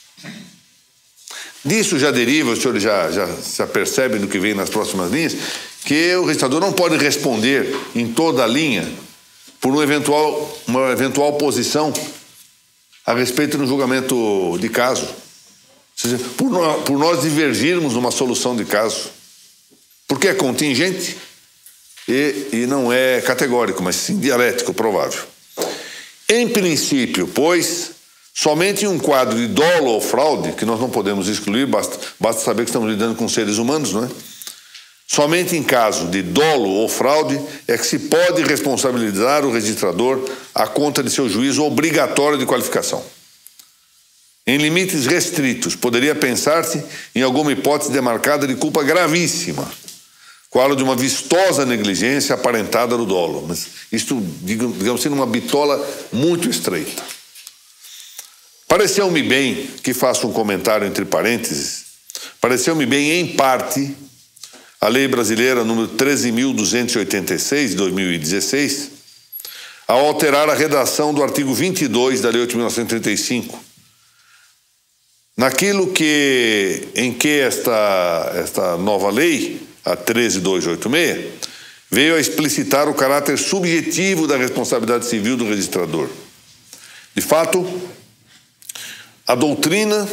Disso já deriva, o senhor já percebe no que vem nas próximas linhas, que o registrador não pode responder em toda a linha por uma eventual posição a respeito do julgamento de caso. Ou seja, por nós divergirmos numa solução de caso. Porque é contingente e não é categórico, mas sim dialético, provável. Em princípio, pois, somente em um quadro de dolo ou fraude, que nós não podemos excluir, basta saber que estamos lidando com seres humanos, não é? Somente em caso de dolo ou fraude é que se pode responsabilizar o registrador à conta de seu juízo obrigatório de qualificação. Em limites restritos, poderia pensar-se em alguma hipótese demarcada de culpa gravíssima, qual a de uma vistosa negligência aparentada no dolo. Mas isto, digamos assim, numa bitola muito estreita. Pareceu-me bem, que faço um comentário entre parênteses, pareceu-me bem, em parte, a Lei Brasileira número 13.286, de 2016, ao alterar a redação do artigo 22 da Lei 8.935, naquilo em que esta nova lei, a 13.286, veio a explicitar o caráter subjetivo da responsabilidade civil do registrador. De fato, a doutrina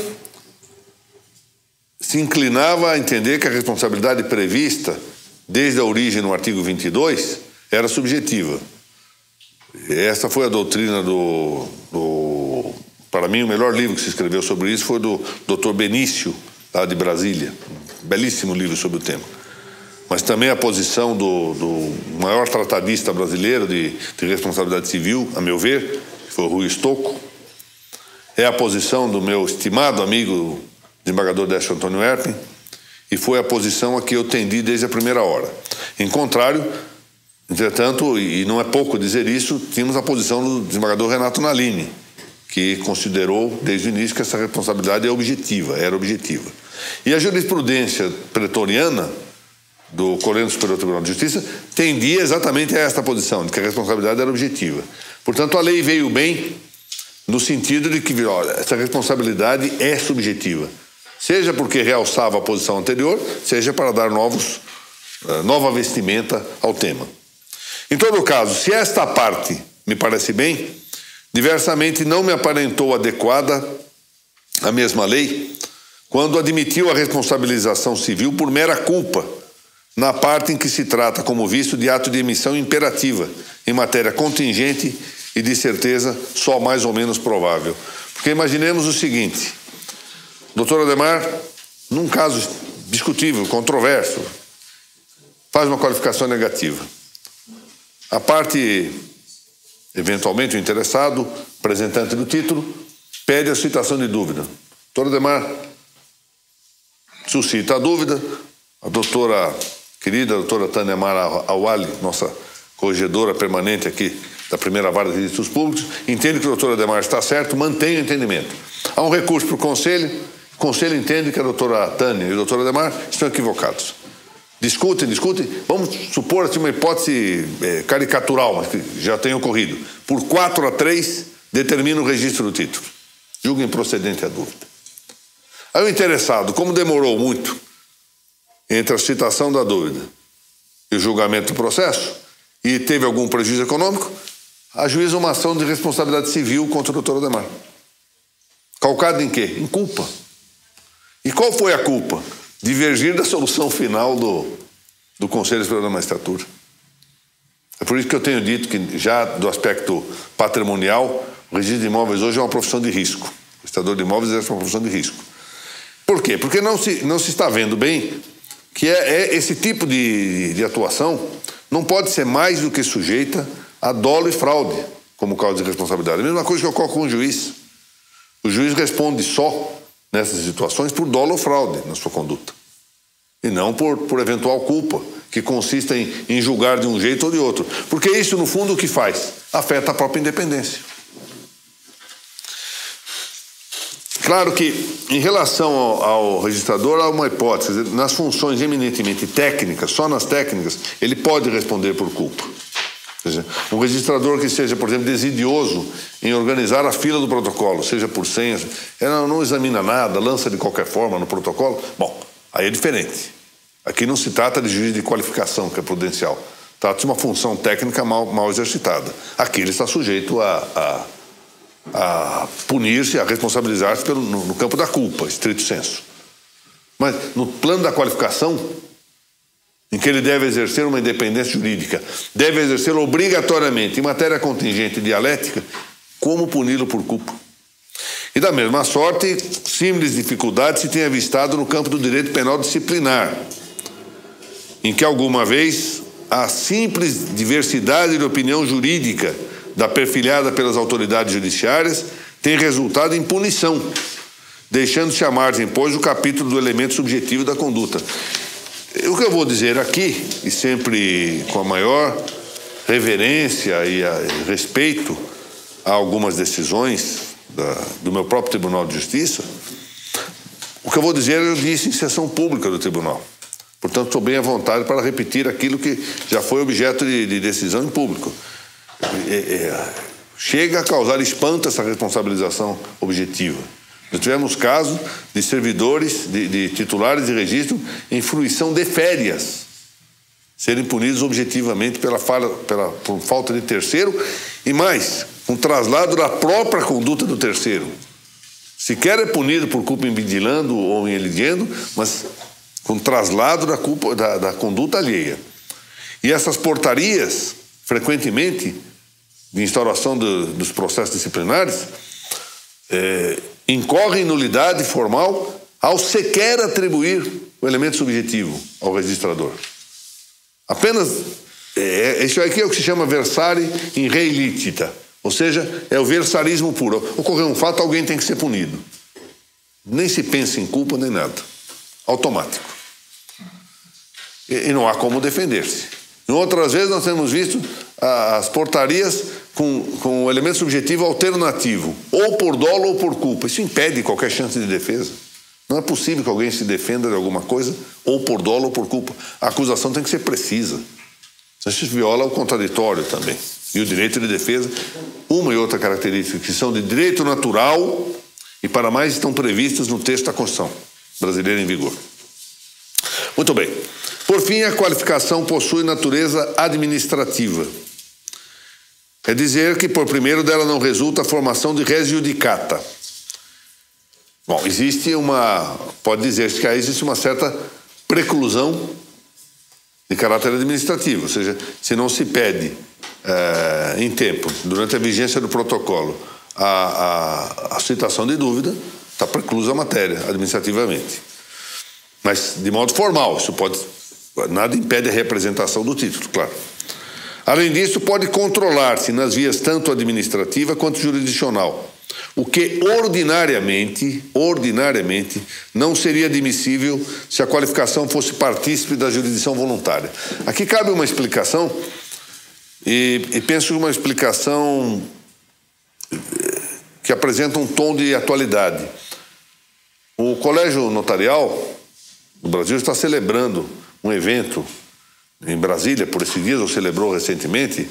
se inclinava a entender que a responsabilidade prevista desde a origem no artigo 22 era subjetiva. Essa foi a doutrina para mim, o melhor livro que se escreveu sobre isso foi do Dr. Benício, lá de Brasília. Um belíssimo livro sobre o tema. Mas também a posição do maior tratadista brasileiro de responsabilidade civil, a meu ver, que foi o Rui Stocco. É a posição do meu estimado amigo desembargador Décio Antônio Herpen, e foi a posição a que eu tendi desde a primeira hora. Em Entretanto, e não é pouco dizer isso, tínhamos a posição do desembargador Renato Nalini, que considerou desde o início que essa responsabilidade era objetiva. E a jurisprudência pretoriana do Conselho Superior do Tribunal de Justiça tendia exatamente a esta posição, de que a responsabilidade era objetiva. Portanto, a lei veio bem no sentido de que, olha, essa responsabilidade é subjetiva, seja porque realçava a posição anterior, seja para dar nova vestimenta ao tema. Em todo caso, se esta parte me parece bem, diversamente não me aparentou adequada a mesma lei quando admitiu a responsabilização civil por mera culpa, na parte em que se trata, como visto, de ato de emissão imperativa, em matéria contingente e de certeza só mais ou menos provável. Porque imaginemos o seguinte: doutor Adhemar, num caso discutível, controverso, faz uma qualificação negativa. A parte, eventualmente o interessado, apresentante do título, pede a citação de dúvida. Doutor Adhemar suscita a dúvida, a querida doutora Tânia Mara Awali, nossa corregedora permanente aqui da primeira vara de registros públicos, entende que o doutor Adhemar está certo, mantém o entendimento. Há um recurso para o conselho entende que a doutora Tânia e o doutor Adhemar estão equivocados. Discutem, vamos supor assim, uma hipótese caricatural, mas que já tem ocorrido. Por 4-3, determina o registro do título. Julga improcedente a dúvida. Aí o interessado, como demorou muito entre a citação da dúvida e o julgamento do processo, e teve algum prejuízo econômico, ajuiza uma ação de responsabilidade civil contra o doutor Adhemar. Calcado em quê? Em culpa. E qual foi a culpa? Divergir da solução final do Conselho Superior da Magistratura. É por isso que eu tenho dito que, já do aspecto patrimonial, o registro de imóveis hoje é uma profissão de risco. O registrador de imóveis é uma profissão de risco. Por quê? Porque não se está vendo bem que esse tipo de atuação não pode ser mais do que sujeita a dolo e fraude como causa de responsabilidade. A mesma coisa que ocorre com o juiz. O juiz responde só nessas situações por dolo ou fraude na sua conduta. E não por eventual culpa, que consiste em julgar de um jeito ou de outro. Porque isso, no fundo, o que faz? Afeta a própria independência. Claro que, em relação ao registrador, há uma hipótese. Nas funções eminentemente técnicas, só nas técnicas, ele pode responder por culpa. Um registrador que seja, por exemplo, desidioso em organizar a fila do protocolo, seja por senha, não examina nada, lança de qualquer forma no protocolo, bom, aí é diferente. Aqui não se trata de juiz de qualificação, que é prudencial. Trata de uma função técnica mal exercitada. Aqui ele está sujeito a punir-se, a responsabilizar-se no campo da culpa, estrito senso. Mas no plano da qualificação, em que ele deve exercer uma independência jurídica, deve exercer obrigatoriamente em matéria contingente e dialética, como puni-lo por culpa? E da mesma sorte, simples dificuldades se tem avistado no campo do direito penal disciplinar, em que alguma vez a simples diversidade de opinião jurídica da perfilhada pelas autoridades judiciárias tem resultado em punição, deixando-se à margem, pois, o capítulo do elemento subjetivo da conduta. O que eu vou dizer aqui, e sempre com a maior reverência e respeito a algumas decisões do meu próprio Tribunal de Justiça, o que eu vou dizer eu disse em sessão pública do Tribunal. Portanto, estou bem à vontade para repetir aquilo que já foi objeto de decisão em público. Chega a causar espanto essa responsabilização objetiva. Nós tivemos casos de servidores, de titulares de registro em fruição de férias serem punidos objetivamente por falta de terceiro e mais, um traslado da própria conduta do terceiro. Sequer é punido por culpa em vigilando ou em eligendo, mas com traslado da conduta alheia. E essas portarias, frequentemente, de instauração dos processos disciplinares, incorrem em nulidade formal ao sequer atribuir o elemento subjetivo ao registrador. Apenas, isso aqui é o que se chama versare in re illicita, ou seja, é o versarismo puro. Ocorreu um fato, alguém tem que ser punido. Nem se pensa em culpa nem nada. Automático. E não há como defender-se. Em outras vezes nós temos visto as portarias com o elemento subjetivo alternativo, ou por dolo ou por culpa. Isso impede qualquer chance de defesa. Não é possível que alguém se defenda de alguma coisa ou por dolo ou por culpa. A acusação tem que ser precisa. Isso viola o contraditório também. E o direito de defesa, uma e outra característica, que são de direito natural e, para mais, estão previstas no texto da Constituição brasileira em vigor. Muito bem. Por fim, a qualificação possui natureza administrativa. Quer dizer que, por primeiro, dela não resulta a formação de res judicata. Bom, pode dizer-se que aí existe uma certa preclusão de caráter administrativo, ou seja, se não se pede em tempo, durante a vigência do protocolo, a citação de dúvida, está preclusa a matéria administrativamente. Mas, de modo formal, nada impede a representação do título, claro. Além disso, pode controlar-se nas vias tanto administrativa quanto jurisdicional, o que ordinariamente não seria admissível se a qualificação fosse partícipe da jurisdição voluntária. Aqui cabe uma explicação, e penso uma explicação que apresenta um tom de atualidade. O Colégio Notarial do Brasil está celebrando um evento em Brasília, por esses dias, ou celebrou recentemente,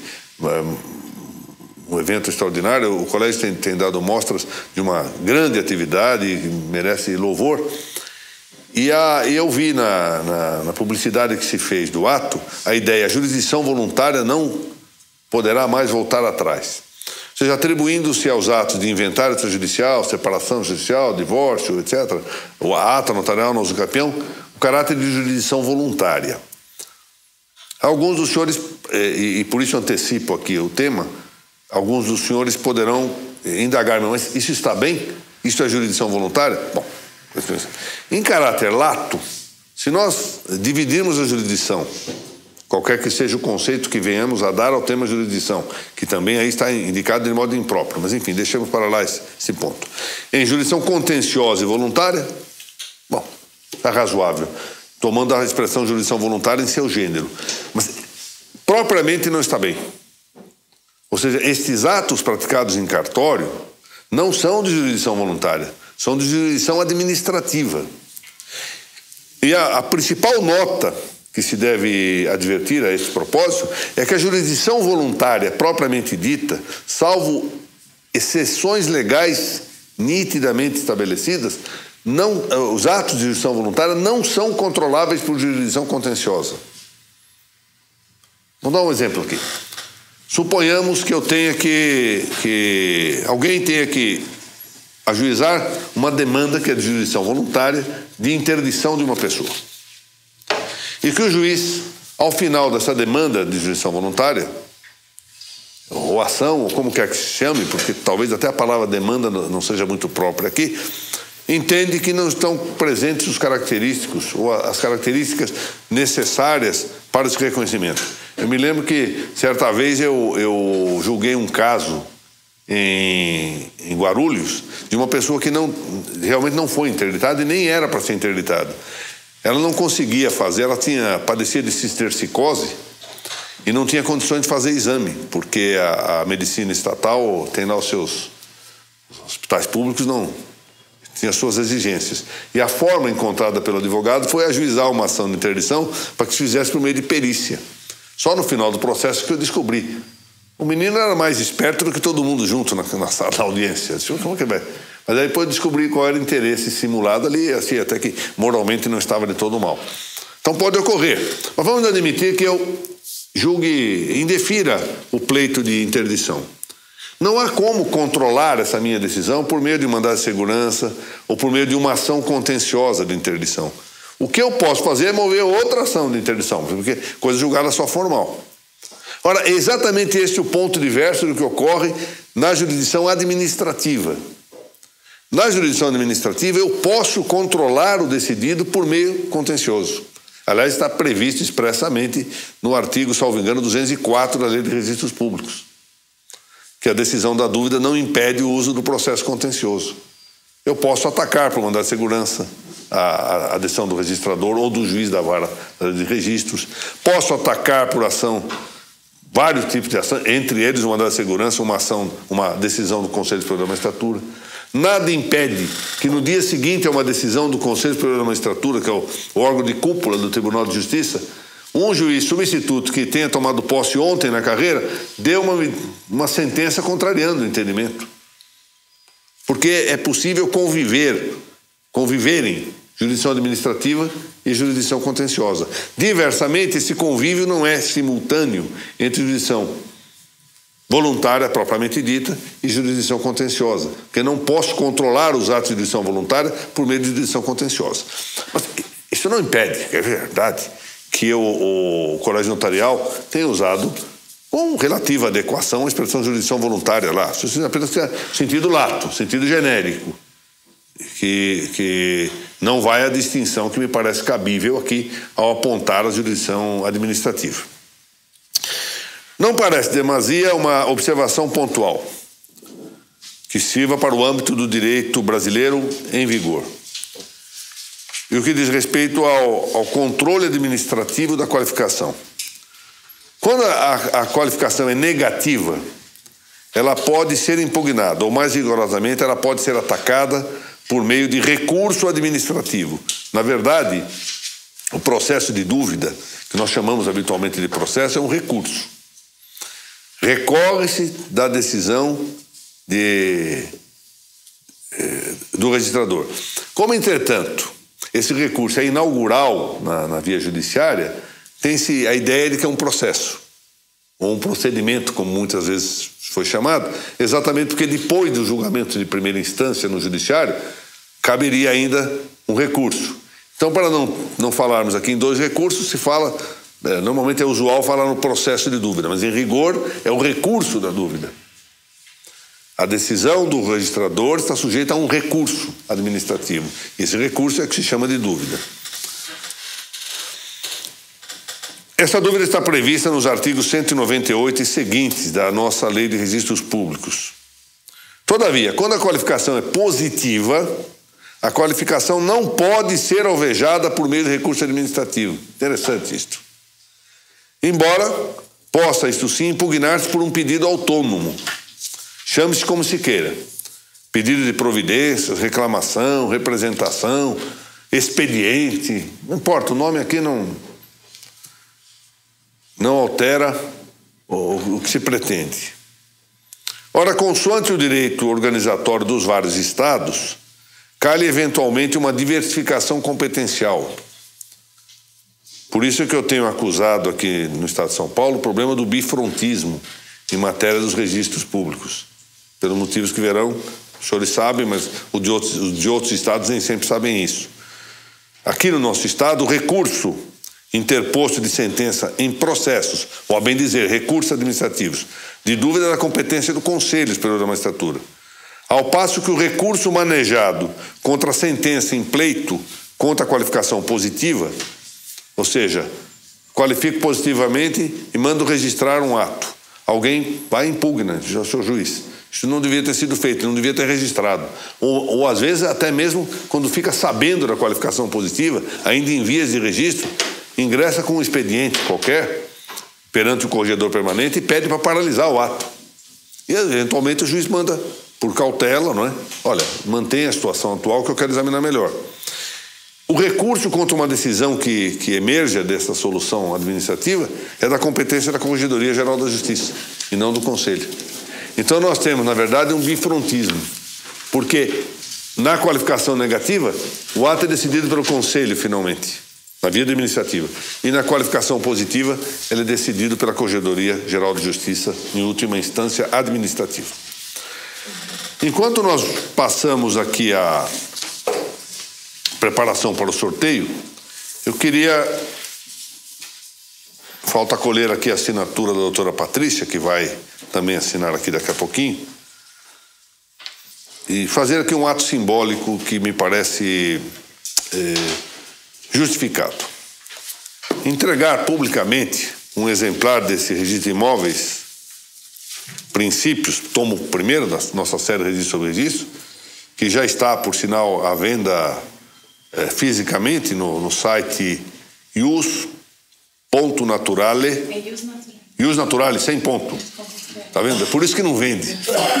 um evento extraordinário. O colégio tem dado mostras de uma grande atividade que merece louvor. E eu vi na publicidade que se fez do ato a ideia: a jurisdição voluntária não poderá mais voltar atrás. Ou seja, atribuindo-se aos atos de inventário extrajudicial, separação judicial, divórcio, etc., ou a ata notarial no uso capião, o caráter de jurisdição voluntária. Alguns dos senhores, e por isso antecipo aqui o tema, alguns dos senhores poderão indagar: mas isso está bem? Isso é jurisdição voluntária? Bom, em caráter lato, se nós dividirmos a jurisdição, qualquer que seja o conceito que venhamos a dar ao tema jurisdição, que também aí está indicado de modo impróprio, mas enfim, deixemos para lá esse ponto. Em jurisdição contenciosa e voluntária, bom, está razoável, tomando a expressão jurisdição voluntária em seu gênero. Mas propriamente não está bem. Ou seja, estes atos praticados em cartório não são de jurisdição voluntária, são de jurisdição administrativa. E a principal nota que se deve advertir a esse propósito é que a jurisdição voluntária propriamente dita, salvo exceções legais nitidamente estabelecidas, os atos de jurisdição voluntária não são controláveis por jurisdição contenciosa. Vou dar um exemplo aqui. Suponhamos que alguém tenha que ajuizar uma demanda que é de jurisdição voluntária de interdição de uma pessoa. E que o juiz, ao final dessa demanda de jurisdição voluntária, ou ação, ou como quer que se chame, porque talvez até a palavra demanda não seja muito própria aqui, entende que não estão presentes os característicos ou as características necessárias para esse reconhecimento. Eu me lembro que, certa vez, eu julguei um caso em Guarulhos de uma pessoa que realmente não foi interditada e nem era para ser interditada. Ela não conseguia fazer, padecia de cistercicose e não tinha condições de fazer exame, porque a medicina estatal tem lá os seus hospitais públicos, não tinha suas exigências. E a forma encontrada pelo advogado foi ajuizar uma ação de interdição para que se fizesse por meio de perícia. Só no final do processo que eu descobri. O menino era mais esperto do que todo mundo junto na sala da audiência. Como que vai? Mas aí depois descobri qual era o interesse simulado ali, assim, até que moralmente não estava de todo mal. Então pode ocorrer. Mas vamos admitir que eu julgue, indefira o pleito de interdição. Não há como controlar essa minha decisão por meio de mandado de segurança ou por meio de uma ação contenciosa de interdição. O que eu posso fazer é mover outra ação de interdição, porque coisa julgada só formal. Ora, é exatamente este o ponto diverso do que ocorre na jurisdição administrativa. Na jurisdição administrativa, eu posso controlar o decidido por meio contencioso. Aliás, está previsto expressamente no artigo, salvo engano, 204 da Lei de Registros Públicos, que a decisão da dúvida não impede o uso do processo contencioso. Eu posso atacar por mandado de segurança, a decisão do registrador ou do juiz da vara de registros. Posso atacar por ação vários tipos de ação, entre eles o mandado de segurança, uma decisão do Conselho Superior da Magistratura. Nada impede que no dia seguinte a uma decisão do Conselho Superior da Magistratura, que é o órgão de cúpula do Tribunal de Justiça, um juiz substituto que tenha tomado posse ontem na carreira dê uma sentença contrariando o entendimento. Porque é possível conviverem jurisdição administrativa e jurisdição contenciosa. Diversamente, esse convívio não é simultâneo entre jurisdição voluntária, propriamente dita, e jurisdição contenciosa, porque não posso controlar os atos de jurisdição voluntária por meio de jurisdição contenciosa. Mas isso não impede, é verdade, que o Colégio Notarial tenha usado com relativa adequação a expressão jurisdição voluntária lá, apenas sentido lato, sentido genérico, que não vai à distinção que me parece cabível aqui ao apontar a jurisdição administrativa. Não parece demasia uma observação pontual que sirva para o âmbito do direito brasileiro em vigor. E o que diz respeito ao controle administrativo da qualificação. Quando a qualificação é negativa, ela pode ser impugnada, ou mais rigorosamente, ela pode ser atacada por meio de recurso administrativo. Na verdade, o processo de dúvida, que nós chamamos habitualmente de processo, é um recurso. Recorre-se da decisão do registrador. Como, entretanto, esse recurso é inaugural na via judiciária, tem-se a ideia de que é um processo, ou um procedimento, como muitas vezes foi chamado, exatamente porque depois do julgamento de primeira instância no judiciário, caberia ainda um recurso. Então, para não falarmos aqui em dois recursos, se fala, normalmente é usual falar no processo de dúvida, mas em rigor é o recurso da dúvida. A decisão do registrador está sujeita a um recurso administrativo. Esse recurso é que se chama de dúvida. Essa dúvida está prevista nos artigos 198 e seguintes da nossa Lei de Registros Públicos. Todavia, quando a qualificação é positiva, a qualificação não pode ser alvejada por meio de recurso administrativo. Interessante isto. Embora possa, isto sim, impugnar-se por um pedido autônomo. Chame-se como se queira. Pedido de providências, reclamação, representação, expediente. Não importa, o nome aqui não altera o que se pretende. Ora, consoante o direito organizatório dos vários estados, cai eventualmente uma diversificação competencial. Por isso é que eu tenho acusado aqui no estado de São Paulo o problema do bifrontismo em matéria dos registros públicos. Pelos motivos que verão, os senhores sabem, mas os de outros estados nem sempre sabem isso. Aqui no nosso estado, o recurso interposto de sentença em processos, ou a bem dizer, recursos administrativos, de dúvida da competência do Conselho Superior da Magistratura. Ao passo que o recurso manejado contra a sentença em pleito contra a qualificação positiva, ou seja, qualifico positivamente e mando registrar um ato. Alguém vai e impugna, diz ao seu juiz. Isso não devia ter sido feito, não devia ter registrado. Ou às vezes, até mesmo, quando fica sabendo da qualificação positiva, ainda em vias de registro, ingressa com um expediente qualquer perante o corregedor permanente e pede para paralisar o ato. E, eventualmente, o juiz manda, por cautela, não é? Olha, mantenha a situação atual que eu quero examinar melhor. O recurso contra uma decisão que emerja dessa solução administrativa é da competência da Corregedoria Geral da Justiça e não do Conselho. Então, nós temos, na verdade, um bifrontismo, porque na qualificação negativa, o ato é decidido pelo Conselho, finalmente, na via administrativa. E na qualificação positiva, ele é decidido pela Corregedoria Geral de Justiça, em última instância administrativa. Enquanto nós passamos aqui a preparação para o sorteio, eu queria... Falta colher aqui a assinatura da doutora Patrícia, que vai também assinar aqui daqui a pouquinho, e fazer aqui um ato simbólico que me parece justificado. Entregar publicamente um exemplar desse registro de imóveis, princípios, tomo primeiro da nossa série de registro sobre registro, que já está, por sinal, à venda fisicamente no site ius.naturale. É Ius Naturale. Ius Naturale, sem ponto. Tá vendo? É por isso que não vende.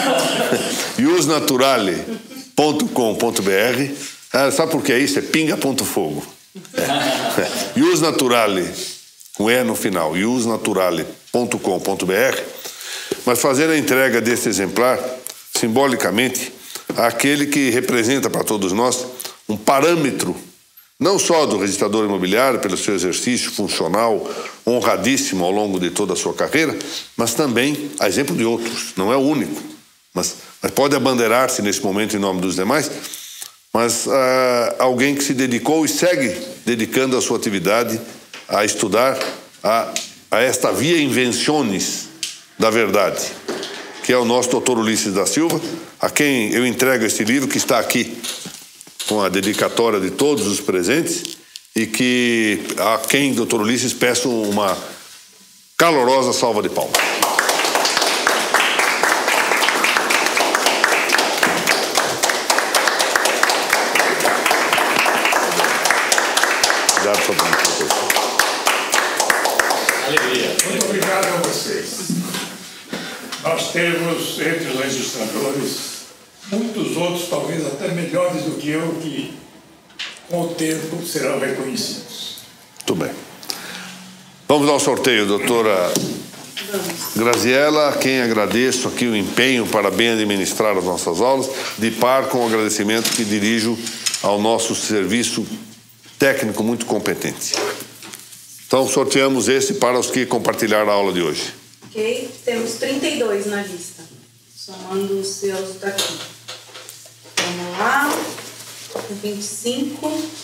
iusnaturale.com.br. Sabe por que é isso? É pinga.fogo. Ius Naturale, com E no final, iusnaturale.com.br. Mas fazer a entrega desse exemplar, simbolicamente, àquele que representa para todos nós um parâmetro, não só do registrador imobiliário, pelo seu exercício funcional, honradíssimo ao longo de toda a sua carreira, mas também a exemplo de outros. Não é o único, mas pode abandeirar-se nesse momento em nome dos demais, mas alguém que se dedicou e segue dedicando a sua atividade a estudar a esta via invenciones da verdade, que é o nosso Dr. Ulisses da Silva, a quem eu entrego este livro, que está aqui com a dedicatória de todos os presentes, e que a quem, Dr. Ulisses, peço uma calorosa salva de palmas. Obrigado, professor. Aleluia. Muito obrigado a vocês. Nós temos entre os registradores muitos outros, talvez até melhores do que eu, que com o tempo serão reconhecidos. Muito bem. Vamos ao sorteio, doutora Graziela, a quem agradeço aqui o empenho para bem administrar as nossas aulas, de par com o agradecimento que dirijo ao nosso serviço técnico muito competente. Então, sorteamos esse para os que compartilharam a aula de hoje. Ok, temos 32 na lista, somando os seus daqui. Vamos lá, 25.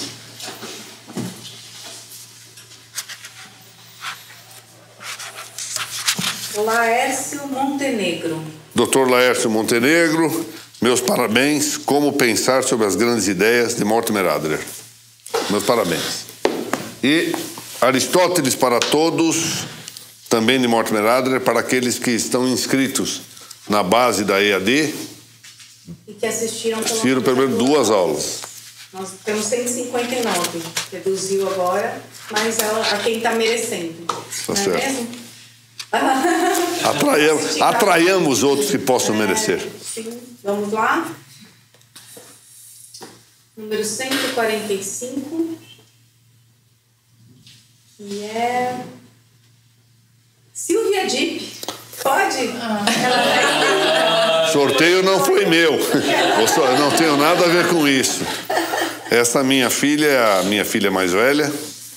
Laércio Montenegro. Dr. Laércio Montenegro, meus parabéns. Como pensar sobre as grandes ideias de Mortimer Adler. Meus parabéns. E Aristóteles para todos, também de Mortimer Adler, para aqueles que estão inscritos na base da EAD. E que assistiram pelo menos 2 aulas. Nós temos 159, reduziu agora, mas a quem está merecendo. Tá não certo. É mesmo? Atraiamos outros que possam merecer. Sim, vamos lá. Número 145. Que é Silvia Dipp. Pode? Sorteio não foi meu. Eu não tenho nada a ver com isso. Essa minha filha é a minha filha mais velha.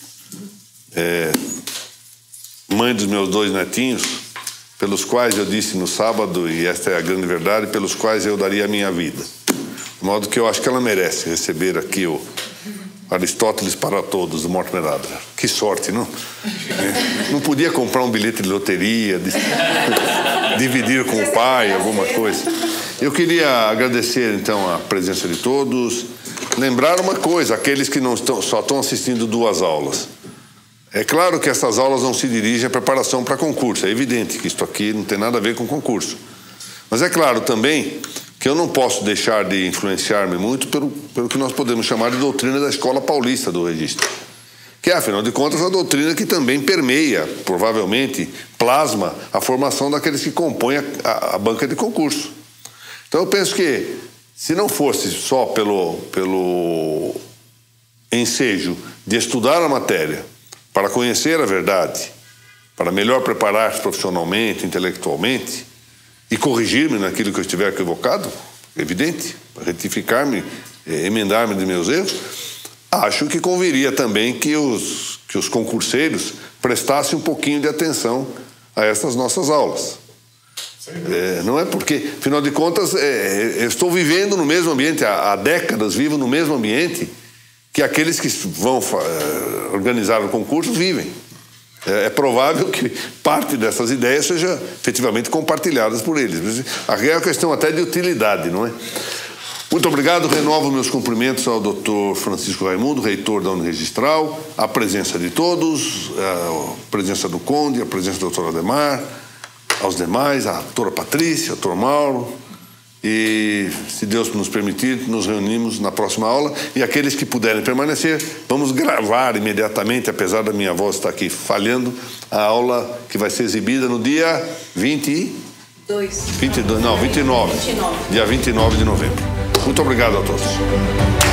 Mãe dos meus 2 netinhos, pelos quais eu disse no sábado, e esta é a grande verdade, pelos quais eu daria a minha vida. De modo que eu acho que ela merece receber aqui o Aristóteles para todos, do Mortimer Adler. Que sorte, não? Não podia comprar um bilhete de loteria, dividir com o pai, alguma coisa. Eu queria agradecer, então, a presença de todos. Lembrar uma coisa, aqueles que não estão, só estão assistindo 2 aulas. É claro que essas aulas não se dirigem à preparação para concurso. É evidente que isto aqui não tem nada a ver com concurso. Mas é claro também que eu não posso deixar de influenciar-me muito pelo que nós podemos chamar de doutrina da Escola Paulista do Registro. Que é, afinal de contas, a doutrina que também permeia, provavelmente, plasma a formação daqueles que compõem a banca de concurso. Então eu penso que, se não fosse só pelo ensejo de estudar a matéria, para conhecer a verdade, para melhor preparar-se profissionalmente, intelectualmente, e corrigir-me naquilo que eu estiver equivocado, evidente, para retificar-me, emendar-me de meus erros, acho que conviria também que os concurseiros prestassem um pouquinho de atenção a essas nossas aulas. Não é porque, afinal de contas, eu estou vivendo no mesmo ambiente, há décadas vivo no mesmo ambiente que aqueles que vão organizar o concurso vivem. É provável que parte dessas ideias seja efetivamente compartilhadas por eles. A real questão até de utilidade, não é? Muito obrigado, renovo meus cumprimentos ao Dr. Francisco Raimundo, reitor da Uniregistral, a presença de todos, a presença do Conde, a presença do Dr. Ademar, aos demais, a doutora Patrícia, o Dr. Mauro, E, se Deus nos permitir, nos reunimos na próxima aula. E aqueles que puderem permanecer, vamos gravar imediatamente, apesar da minha voz estar aqui falhando, a aula que vai ser exibida no dia 29. Dia 29 de novembro. Muito obrigado a todos.